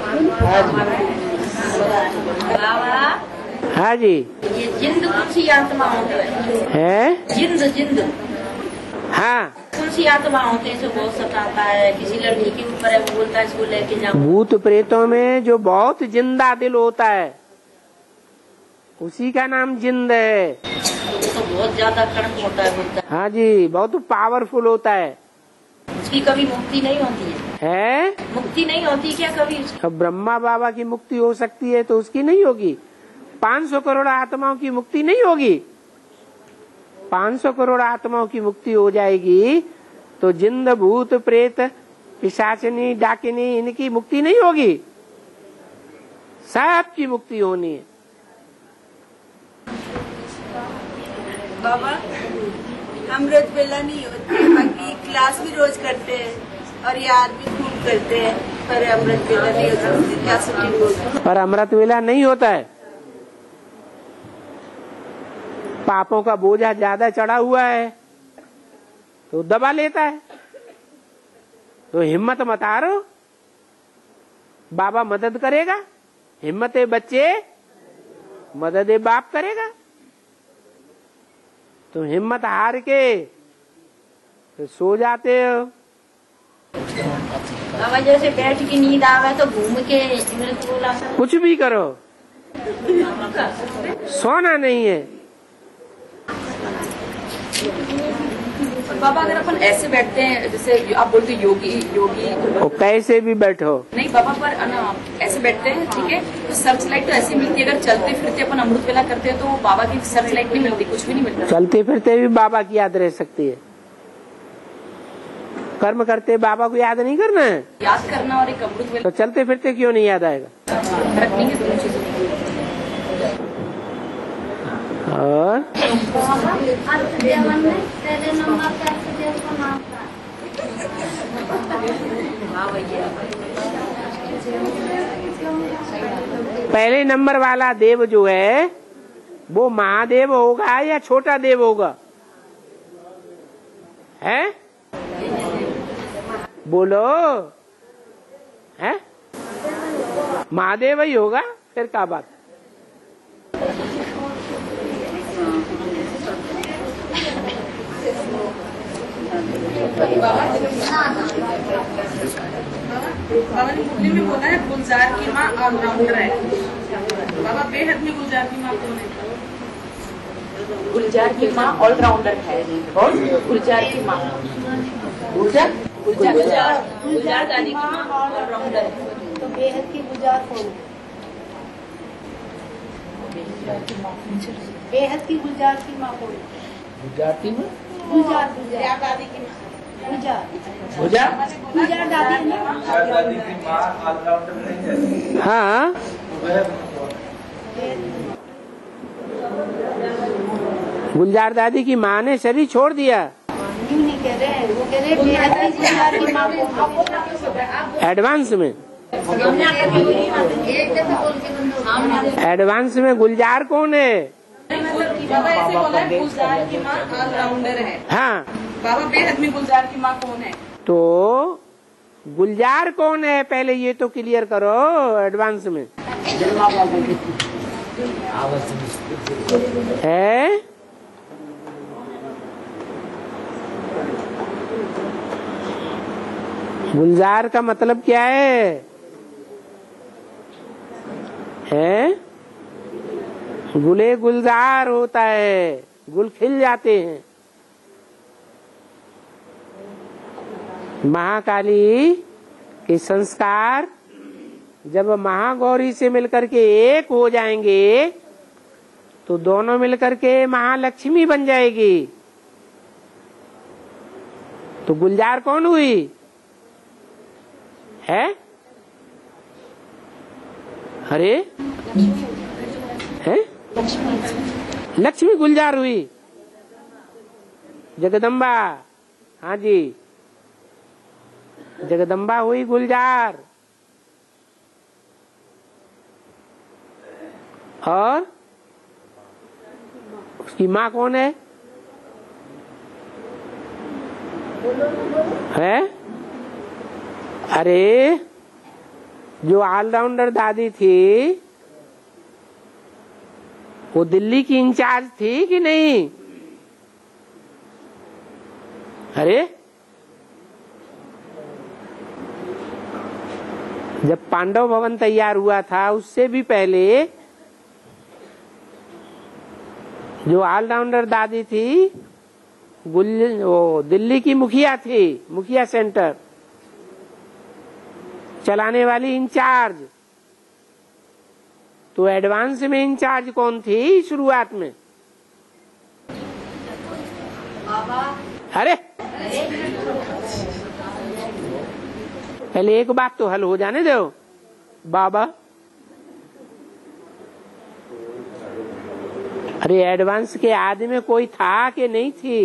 हाँ जी, ये जिंद कुछ आत्मा होते हैं, है जिंद जिंद हाँ। कौन सी आत्मा होते हैं जो बहुत सताता है, किसी लड़की के ऊपर है वो बोलता है इसको लेके जाओ। भूत प्रेतों में जो बहुत जिंदा दिल होता है उसी का नाम जिंद है। तो बहुत ज्यादा कड़क होता है बोलता हाँ जी, बहुत पावरफुल होता है। है, उसकी कभी मुक्ति नहीं होती है। है मुक्ति नहीं होती क्या कभी उसकी? अब ब्रह्मा बाबा की मुक्ति हो सकती है तो उसकी नहीं होगी। पाँच सौ करोड़ आत्माओं की मुक्ति नहीं होगी। पाँच सौ करोड़ आत्माओं की मुक्ति हो जाएगी तो जिंद भूत प्रेत पिशाचिनी डाकिनी इनकी मुक्ति नहीं होगी, सबकी मुक्ति होनी है। बाबा हम रोज बेला नहीं होते, बाकी क्लास भी रोज करते हैं और याद भी खूब करते हैं, पर अमृत वेला नहीं हो सकती। क्या छुट्टी बोलते पर अमृत वेला नहीं होता है। पापों का बोझा ज्यादा चढ़ा हुआ है तो दबा लेता है। तो हिम्मत मत हारो, बाबा मदद करेगा। हिम्मत है बच्चे, मदद है बाप करेगा। तो हिम्मत हार के तो सो जाते हो। बाबा जैसे बैठ के नींद आवे तो घूम के कुछ भी करो, सोना नहीं है। बाबा अगर अपन ऐसे बैठते हैं, जैसे आप बोलते योगी योगी और कैसे भी बैठो, नहीं बाबा पर ना ऐसे बैठते हैं, ठीक है, तो सर्च लाइट तो ऐसी मिलती है। अगर चलते फिरते अपन अमृत वेला करते हैं तो बाबा की सर्च लाइट नहीं मिलती, कुछ भी नहीं मिलता। चलते फिरते भी बाबा की याद रह सकती है। कर्म करते बाबा को याद नहीं करना है, याद करना और एक अमृत वेला तो चलते फिरते क्यों नहीं याद आएगा। रखनी है दोनों चीजें। और अर्थदेवन में पहले नंबर का अर्थदेव का नाम था। पहले नंबर वाला देव जो है वो महादेव होगा या छोटा देव होगा, है? बोलो, है? महादेव ही होगा, फिर क्या बात। बाबा ने मुरली में बोला है गुलजार की माँ ऑलराउंडर है। बाबा बेहद में गुलजार की माँ कौन है? गुलजार की माँ ऑलराउंडर है। और गुलजार की माँ गुलजार गुलजार गुलजार दादी की माँ ऑलराउंडर है। तो बेहद की गुजार कौन है? बेहद की गुलजार की माँ कौन है? गुलजार की माँ, गुलजार गुलजार दादी की माँ, गुलजार गुलजार गुलजार दादी की माँ। दादी की माँ ऑलराउंडर नहीं है। हाँ, गुलजार दादी की माँ ने शरीर छोड़ दिया। क्यों नहीं कह रहे हैं, वो कह रहे हैं बेहद की गुलजार की माँ को एडवांस में, एक जैसे बोल के बंदो। एडवांस में गुलजार कौन है? बाबा ऐसे बोला है गुलजार की माँ ऑलराउंडर है। हाँ, बाबा बेहद में गुलजार की माँ कौन है? तो गुलजार कौन है पहले ये तो क्लियर करो एडवांस में। है गुलजार का मतलब क्या है? है गुले गुलजार होता है, गुल खिल जाते हैं। महाकाली के संस्कार जब महागौरी से मिलकर के एक हो जाएंगे तो दोनों मिलकर के महालक्ष्मी बन जाएगी। तो गुलजार कौन हुई? है? अरे है? लक्ष्मी गुलजार हुई। जगदम्बा, हाँ जी, जगदम्बा हुई गुलजार। और उसकी माँ कौन है? है? अरे जो ऑलराउंडर दादी थी वो दिल्ली की इंचार्ज थी कि नहीं? अरे जब पांडव भवन तैयार हुआ था उससे भी पहले जो ऑलराउंडर दादी थी गुल वो दिल्ली की मुखिया थी, मुखिया सेंटर चलाने वाली इंचार्ज। तो एडवांस में इंचार्ज कौन थी शुरुआत में? बाबा। अरे पहले एक बात तो हल हो जाने दो। बाबा अरे एडवांस के आदि में कोई था कि नहीं थी?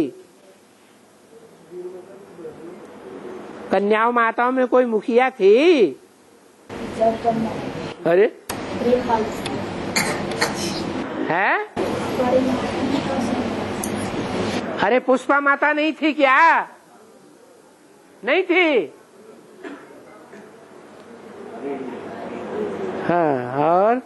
कन्याओं माताओं में कोई मुखिया थी? अरे है? अरे पुष्पा माता नहीं थी क्या? नहीं थी? हाँ, और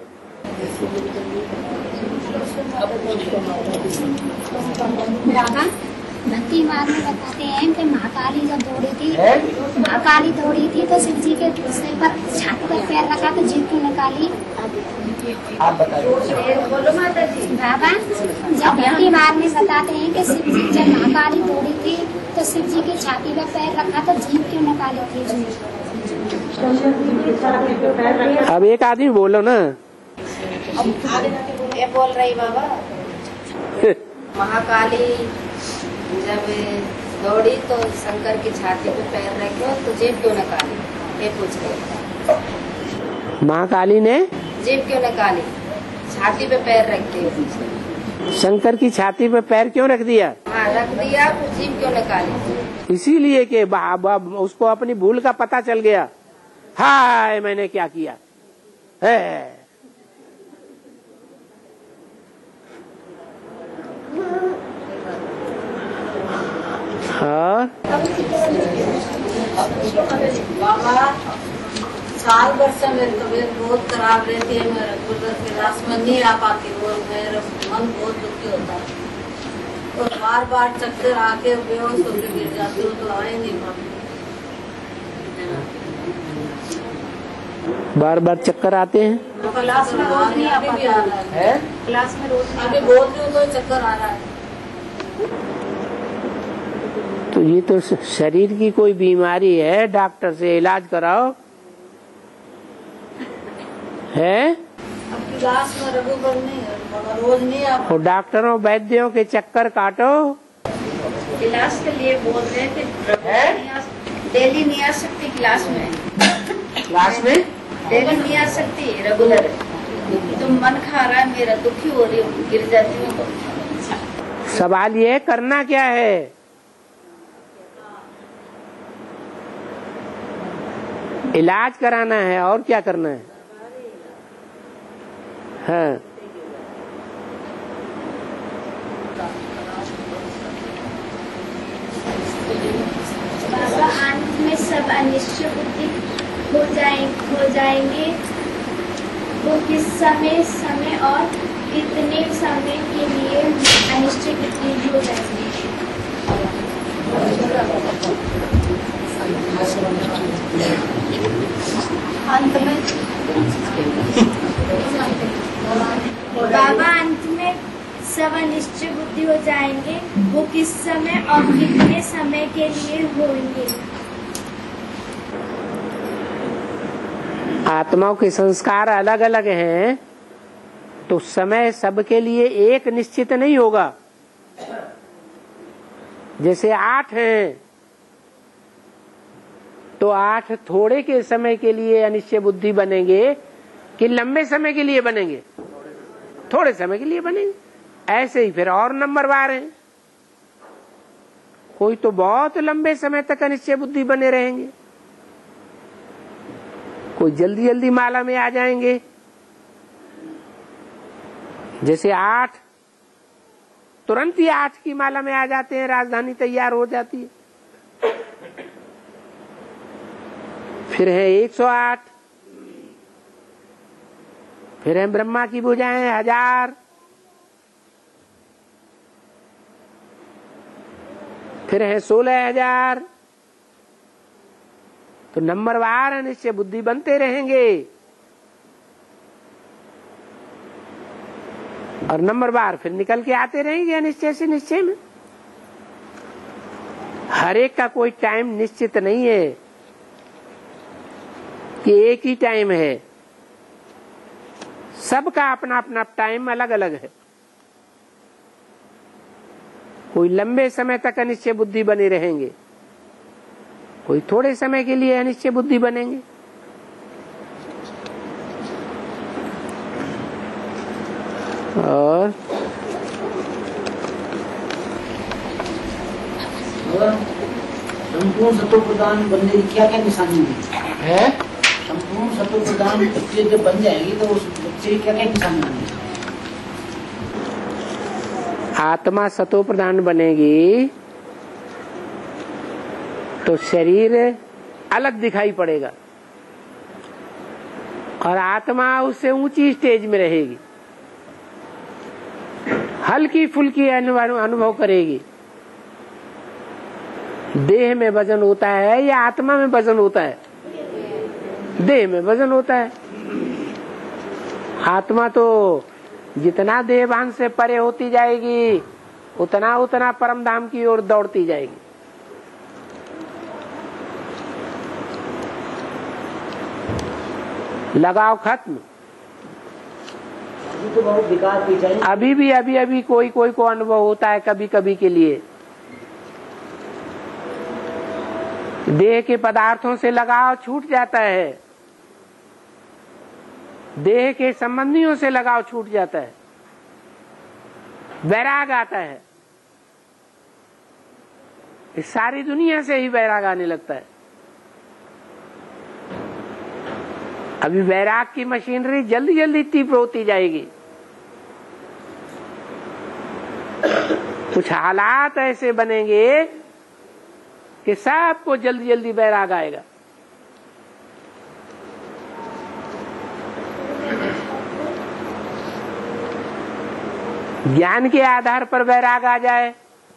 भक्ति मार्ग में बताते हैं कि महाकाली जब दौड़ी थी, महाकाली दौड़ी थी तो शिव जी के सिर पर छाती पर पैर रखा तो जीव क्यों निकाली? आप बताइए। बोलो माता जी। बाबा जब भक्ति मार्ग में बताते हैं कि शिव जी जब महाकाली दौड़ी थी तो शिव जी की छाती पर पैर रखा तो जीव क्यों निकाली थी? अब एक आदमी बोलो ना। ये बोल रही बाबा महाकाली जब दौड़ी तो शंकर की छाती पे पैर रखे तो जीभ क्यों निकाली? ये पूछ रहे। महाकाली ने जीभ क्यों निकाली? छाती पे पैर रख के। शंकर की छाती पे पैर क्यों रख दिया? हाँ रख दिया, तो जीभ क्यों निकाली? इसीलिए कि उसको अपनी भूल का पता चल गया। हाय मैंने क्या किया है। हाँ बाबा साल भर से मेरी तबीयत बहुत खराब रहती है, मैं रेगुलर क्लास में नहीं आ पाती और मेरा मन बहुत दुखी होता है और बार बार चक्कर आके बेहोश होकर गिर जाती हूँ तो आ ही नहीं पाती। बार बार चक्कर आते हैं? क्लास में रोज नहीं आ पाता है। क्लास में रोज अभी बोल रही हूँ तो चक्कर आ रहा है। तो ये तो शरीर की कोई बीमारी है, डॉक्टर से इलाज कराओ। है अब क्लास में रेगुलर नहीं है, रोज नहीं आ और डॉक्टरों वैद्यों के चक्कर काटो। क्लास के लिए बोल रहे थे डेली नहीं आ सकती क्लास में। क्लास में डेली नहीं आ सकती, रेगुलर। तो मन खा रहा है मेरा, दुखी हो रही हूँ, गिर जाती हूँ तो। सवाल ये करना क्या है? इलाज कराना है और क्या करना है? हाँ बाबा अंत में सब अनिश्चित बुद्धि हो जाएंगे हो जाएंगे वो किस समय समय और कितने समय के लिए अनिश्चित बुद्धि हो जाएंगे? अंत में बाबा अंत में सब अनिश्चित बुद्धि हो जाएंगे वो किस समय और कितने समय के लिए होंगे? आत्माओं के संस्कार अलग अलग हैं तो समय सबके लिए एक निश्चित नहीं होगा। जैसे आठ हैं तो आठ थोड़े के समय के लिए अनिश्चय बुद्धि बनेंगे कि लंबे समय के लिए बनेंगे? थोड़े समय के लिए बनेंगे। ऐसे ही फिर और नंबर बार हैं, कोई तो बहुत लंबे समय तक अनिश्चय बुद्धि बने रहेंगे, कोई जल्दी जल्दी माला में आ जाएंगे। जैसे आठ तुरंत ही आठ की माला में आ जाते हैं, राजधानी तैयार हो जाती है। फिर है एक सौ आठ, फिर है ब्रह्मा की भुजाएं हजार, फिर है सोलह हजार। तो नंबर वार अनिश्चय बुद्धि बनते रहेंगे और नंबर बार फिर निकल के आते रहेंगे अनिश्चय से निश्चय में। हर एक का कोई टाइम निश्चित नहीं है कि एक ही टाइम है, सबका अपना अपना टाइम अलग अलग है। कोई लंबे समय तक अनिश्चय बुद्धि बने रहेंगे, कोई थोड़े समय के लिए अनिश्चय बुद्धि बनेंगे। और संपूर्ण सत्व प्रदान बनने की क्या क्या निशानी होगी है? संपूर्ण सत्व प्रदान बच्चे जब बन जाएगी तो उस बच्चे की क्या क्या निशानी होगी? आत्मा सतो प्रधान बनेगी तो शरीर अलग दिखाई पड़ेगा और आत्मा उससे ऊंची स्टेज में रहेगी, हल्की फुल्की अनुभव करेगी। देह में वजन होता है या आत्मा में वजन होता है? देह में वजन होता है। आत्मा तो जितना देहभान से परे होती जाएगी उतना उतना परम धाम की ओर दौड़ती जाएगी। लगाव खत्म। तो बहुत विकास भी चाहिए। अभी भी अभी अभी कोई कोई को अनुभव होता है कभी कभी के लिए। देह के पदार्थों से लगाव छूट जाता है, देह के संबंधियों से लगाव छूट जाता है, वैराग आता है। इस सारी दुनिया से ही वैराग आने लगता है। अभी वैराग की मशीनरी जल्दी जल्दी तीव्र होती जाएगी। कुछ हालात ऐसे बनेंगे कि सबको जल्दी जल्दी वैराग आएगा। ज्ञान के आधार पर वैराग आ जाए,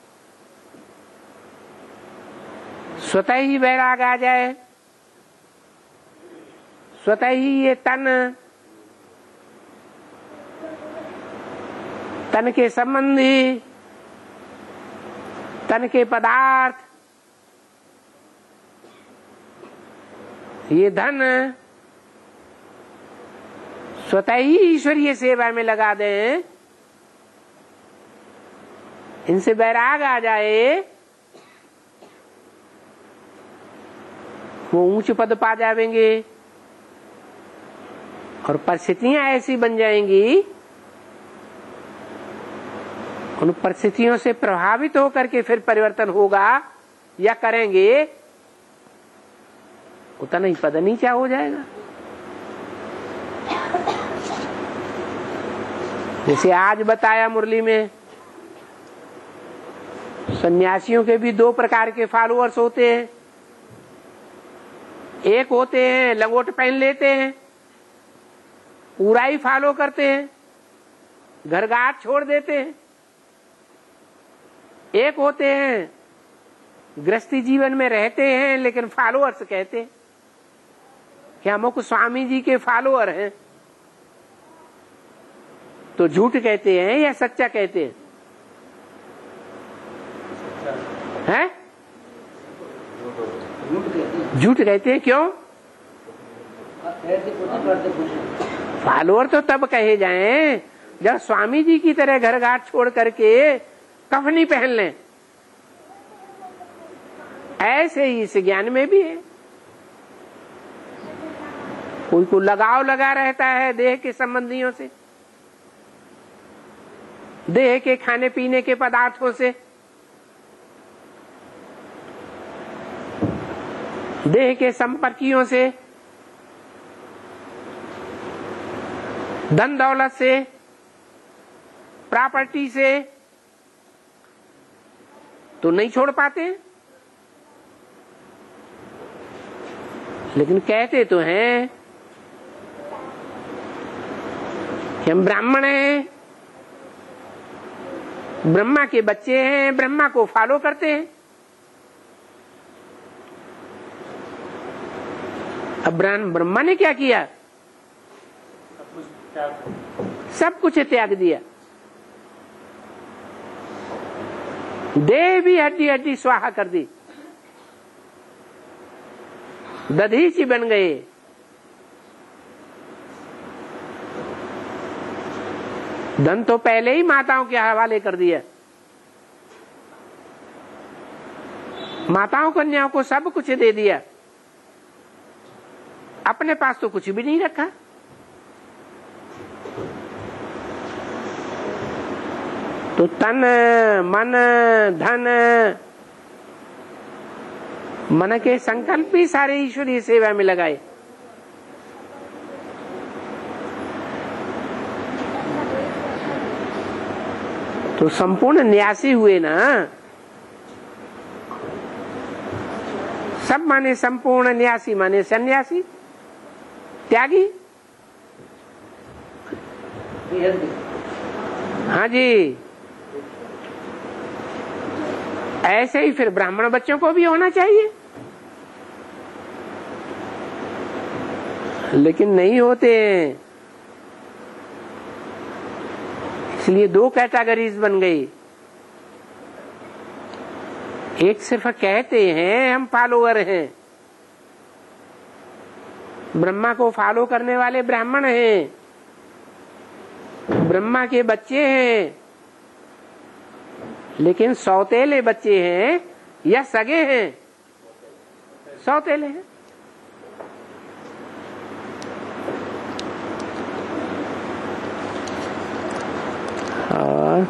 स्वतः ही वैराग आ जाए, स्वतः ही ये तन तन के संबंधी, तन के पदार्थ, ये धन स्वतः ही ईश्वरीय सेवा में लगा दें, इनसे वैराग आ जाए, वो ऊंच पद पा जाएंगे और परिस्थितियां ऐसी बन जाएंगी, उन परिस्थितियों से प्रभावित होकर के फिर परिवर्तन होगा या करेंगे, उतना ही पद नीचा हो जाएगा। जैसे आज बताया मुरली में, सन्यासियों के भी दो प्रकार के फॉलोअर्स होते हैं। एक होते हैं लंगोट पहन लेते हैं, पूरा ही फॉलो करते हैं, घर घाट छोड़ देते हैं। एक होते हैं गृहस्थी जीवन में रहते हैं लेकिन फॉलोअर्स कहते हैं कि हम को स्वामी जी के फॉलोअर हैं। तो झूठ कहते हैं या सच्चा कहते हैं? हैं? झूठ कहते हैं। क्यों? फॉलोअर तो तब कहे जाएं जब स्वामी जी की तरह घर घाट छोड़ करके कफनी पहन लें। ऐसे ही इस ज्ञान में भी है। कोई को लगाव लगा रहता है देह के संबंधियों से, देह के खाने पीने के पदार्थों से, देह के संपर्कियों से, धन दौलत से, प्रॉपर्टी से, तो नहीं छोड़ पाते। लेकिन कहते तो हैं कि हम ब्राह्मण हैं, ब्रह्मा के बच्चे हैं, ब्रह्मा को फॉलो करते हैं। अब ब्रह्मा ने क्या किया? सब कुछ त्याग दिया। देह भी हड्डी हड्डी स्वाहा कर दी, दधीची बन गए। धन तो पहले ही माताओं के हवाले कर दिया। माताओं कन्याओं को सब कुछ दे दिया, अपने पास तो कुछ भी नहीं रखा। तो तन मन धन मन के संकल्प ही सारे ईश्वरीय सेवा में लगाए। तो संपूर्ण न्यासी हुए ना, सब माने संपूर्ण न्यासी माने सन्यासी, त्यागी। हाँ जी, ऐसे ही फिर ब्राह्मण बच्चों को भी होना चाहिए, लेकिन नहीं होते हैं। इसलिए दो कैटेगरीज बन गई। एक सिर्फ कहते हैं हम फॉलोअर हैं, ब्रह्मा को फॉलो करने वाले ब्राह्मण हैं, ब्रह्मा के बच्चे हैं, लेकिन सौतेले बच्चे हैं या सगे हैं? सौतेले हैं। और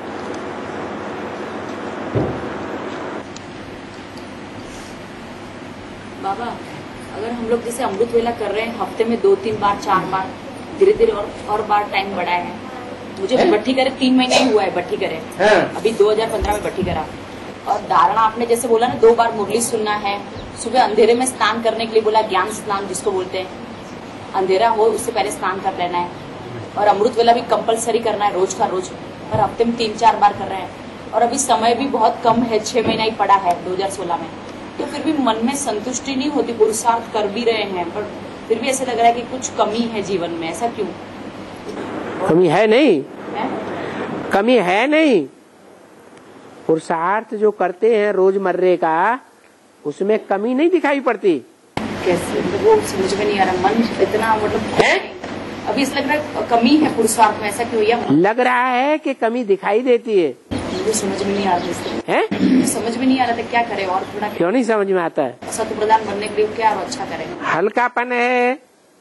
बाबा, अगर हम लोग जैसे अमृत वेला कर रहे हैं, हफ्ते में दो तीन बार चार बार, धीरे धीरे और, और बार टाइम बढ़ाया है। मुझे है? बट्ठी करे तीन महीने ही हुआ है बट्ठी करे, अभी दो हज़ार पंद्रह में बट्ठी करा। और धारणा आपने जैसे बोला ना, दो बार मुरली सुनना है, सुबह अंधेरे में स्नान करने के लिए बोला, ज्ञान स्नान जिसको बोलते हैं, अंधेरा हो उससे पहले स्नान कर लेना है। और अमृत वेला भी कंपलसरी करना है रोज का रोज, और हफ्ते में तीन चार बार कर रहे हैं। और अभी समय भी बहुत कम है, छह महीना ही पड़ा है दो हज़ार सोलह में, तो फिर भी मन में संतुष्टि नहीं होती। पुरुषार्थ कर भी रहे हैं, पर फिर भी ऐसा लग रहा है कि कुछ कमी है जीवन में। ऐसा क्यों? कमी है नहीं है? कमी है नहीं। पुरुषार्थ जो करते हैं रोजमर्रे का, उसमें कमी नहीं दिखाई पड़ती। कैसे? वो समझ में नहीं आ रहा, मन इतना मतलब है अभी इस लग रहा है कमी है पुरुषार्थ में। ऐसा क्यों? या लग रहा है कि कमी दिखाई देती है। मुझे समझ में नहीं आ रहा है, है? समझ में नहीं आ रहा था क्या करे। और थोड़ा क्यों नहीं समझ में आता है? सत्य प्रदान बनने के लिए क्या और अच्छा करें? हल्कापन है,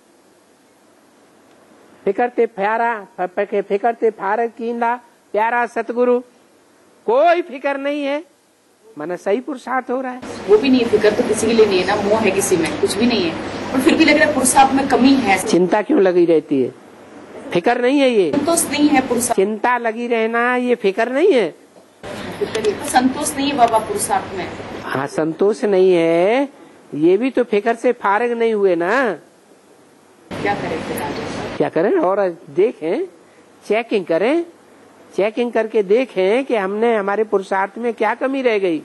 फिकरते प्यारा फिकरते फारक कींदा प्यारा सतगुरु, कोई फिक्र नहीं है, माना सही पुरुषार्थ हो रहा है। वो भी नहीं है, फिक्र तो किसी के लिए नहीं है ना, मोह है किसी में, कुछ भी नहीं है, और फिर भी लग रहा है पुरुषार्थ में कमी है। चिंता क्यों लगी रहती है? फिक्र नहीं है ये, संतोष नहीं है पुरुषार्थ। चिंता लगी रहना ये फिक्र नहीं है, संतोष नहीं है बाबा पुरुषार्थ में। हाँ, संतोष नहीं है, ये भी तो फिक्र से फारग नहीं हुए ना। क्या करें फिर आगे? क्या करें? और देखें, चेकिंग करें, चेकिंग करके देखें कि हमने हमारे पुरुषार्थ में क्या कमी रह गई,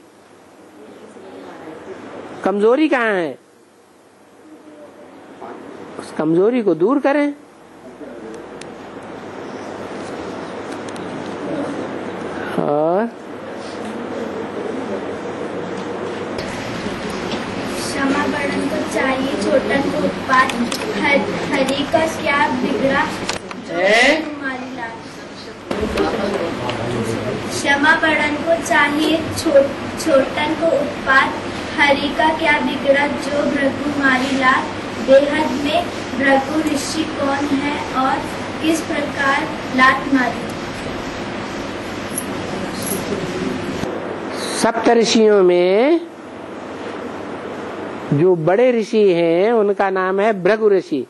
कमजोरी कहाँ है, उस कमजोरी को दूर करें। और क्षमा बड़न को चाहिए छोटन को उत्पाद, हर, हरि का क्या बिगड़ा तुम्हारी लाज। क्षमा बड़न को चाहिए छो, छोटन को उत्पाद, हरि का क्या बिगड़ा जो भृगु मारी लाज। बेहद में भृगु ऋषि कौन है और किस प्रकार लात मारी। सप्त ऋषियों में जो बड़े ऋषि हैं उनका नाम है भृगु ऋषि।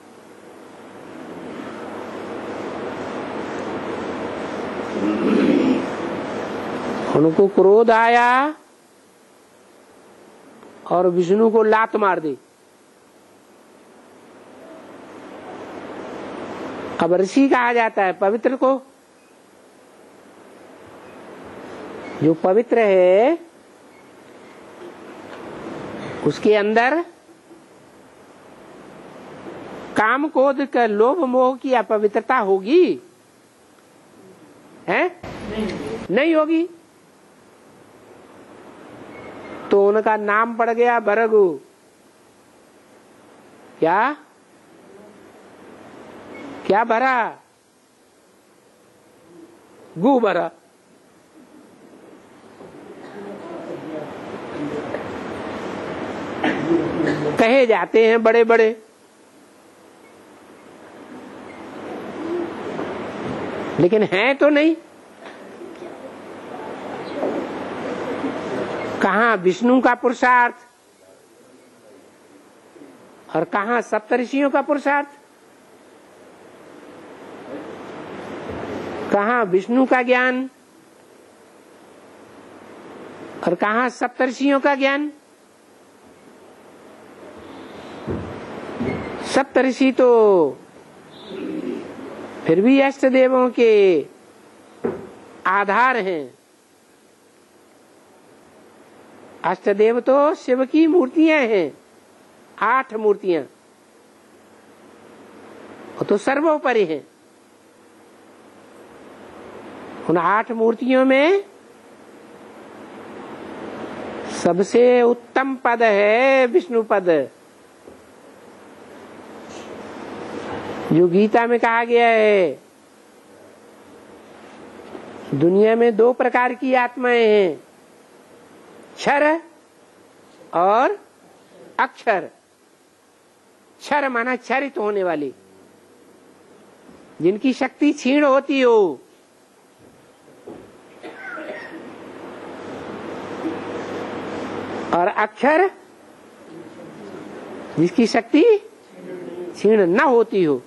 उनको क्रोध आया और विष्णु को लात मार दी। अब ऋषि कहा जाता है पवित्र को, जो पवित्र है उसके अंदर काम क्रोध का लोभ मोह की अपवित्रता होगी? है? नहीं, नहीं होगी। तो उनका नाम पड़ गया भृगु। क्या क्या भरा? गु भरा। कहे जाते हैं बड़े बड़े, लेकिन हैं तो नहीं। कहाँ विष्णु का पुरुषार्थ, और कहाँ सप्तऋषियों का पुरुषार्थ, कहाँ विष्णु का ज्ञान और कहाँ सप्तऋषियों का ज्ञान। सप्तऋषि तो फिर भी अष्ट देवों के आधार हैं। अष्टदेव तो शिव की मूर्तियां हैं, आठ मूर्तियां, वो तो सर्वोपरि हैं। उन आठ मूर्तियों में सबसे उत्तम पद है विष्णु पद, जो गीता में कहा गया है। दुनिया में दो प्रकार की आत्माएं हैं, क्षर और अक्षर। क्षर माना क्षरित होने वाली, जिनकी शक्ति क्षीण होती हो। और अक्षर जिसकी शक्ति क्षीण न होती हो।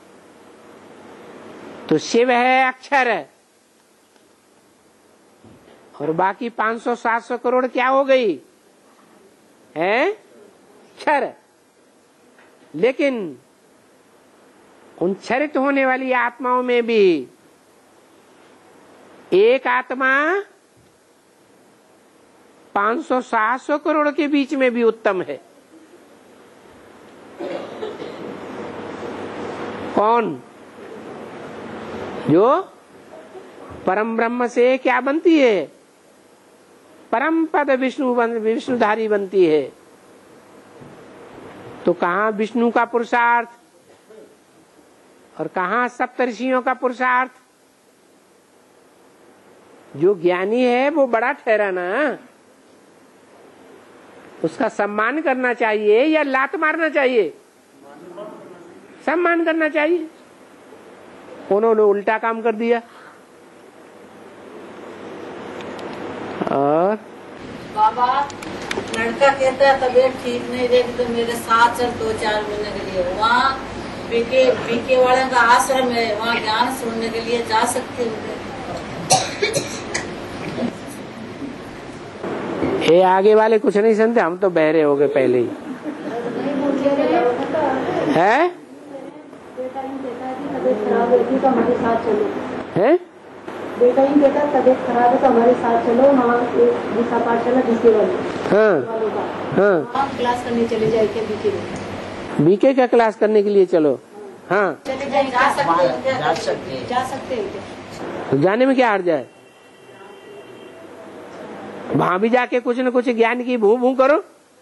तो शिव है अक्षर, और बाकी पाँच सौ सात सौ करोड़ क्या हो गई है, क्षर। लेकिन उन क्षरित होने वाली आत्माओं में भी एक आत्मा पाँच सौ सात सौ करोड़ के बीच में भी उत्तम है। कौन? जो परम ब्रह्म से क्या बनती है, परम पद विष्णु विष्णुधारी बनती है। तो कहाँ विष्णु का पुरुषार्थ और कहाँ सप्तऋषियों का पुरुषार्थ। जो ज्ञानी है वो बड़ा ठहरा ना, उसका सम्मान करना चाहिए या लात मारना चाहिए? सम्मान करना चाहिए। उन्होंने उल्टा काम कर दिया। और बाबा लड़का कहता है तबीयत ठीक नहीं रहेगी तो मेरे साथ चल दो चार महीने के लिए। वहाँ बीके बीके वाले का आश्रम है, वहाँ ज्ञान सुनने के लिए जा सकते हो। ये आगे वाले कुछ नहीं सुनते, हम तो बहरे हो गए पहले ही है। है बेटा ही कहता तबीयत खराब है तो हमारे साथ चलो, वहाँ दिशा पाठशाला बीके वाले हाँ हाँ क्लास करने चले जाएंगे बीके में। बीके का क्लास करने के लिए चलो। हाँ चले जाए, जा सकते हैं, जा सकते हैं, जा सकते हैं। तो जाने में क्या हर्ज है? वहां भी जाके कुछ न कुछ ज्ञान की भू भू करो।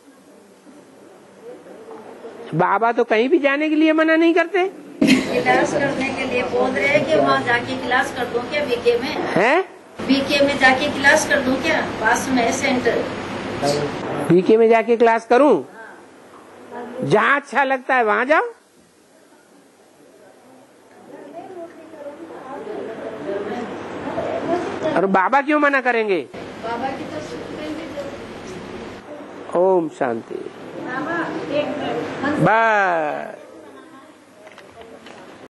बाबा तो कहीं भी जाने के लिए मना नहीं करते। क्लास करने के लिए बोल रहे हैं कि वहाँ जाके क्लास कर दूं क्या बीके में? है बीके में जाके क्लास कर दूं क्या? पास में है सेंटर। बीके में जाके क्लास करूं? जहाँ अच्छा लगता है वहाँ जाओ। और बाबा क्यों मना करेंगे? बाबा की तो ओम शांति। बस।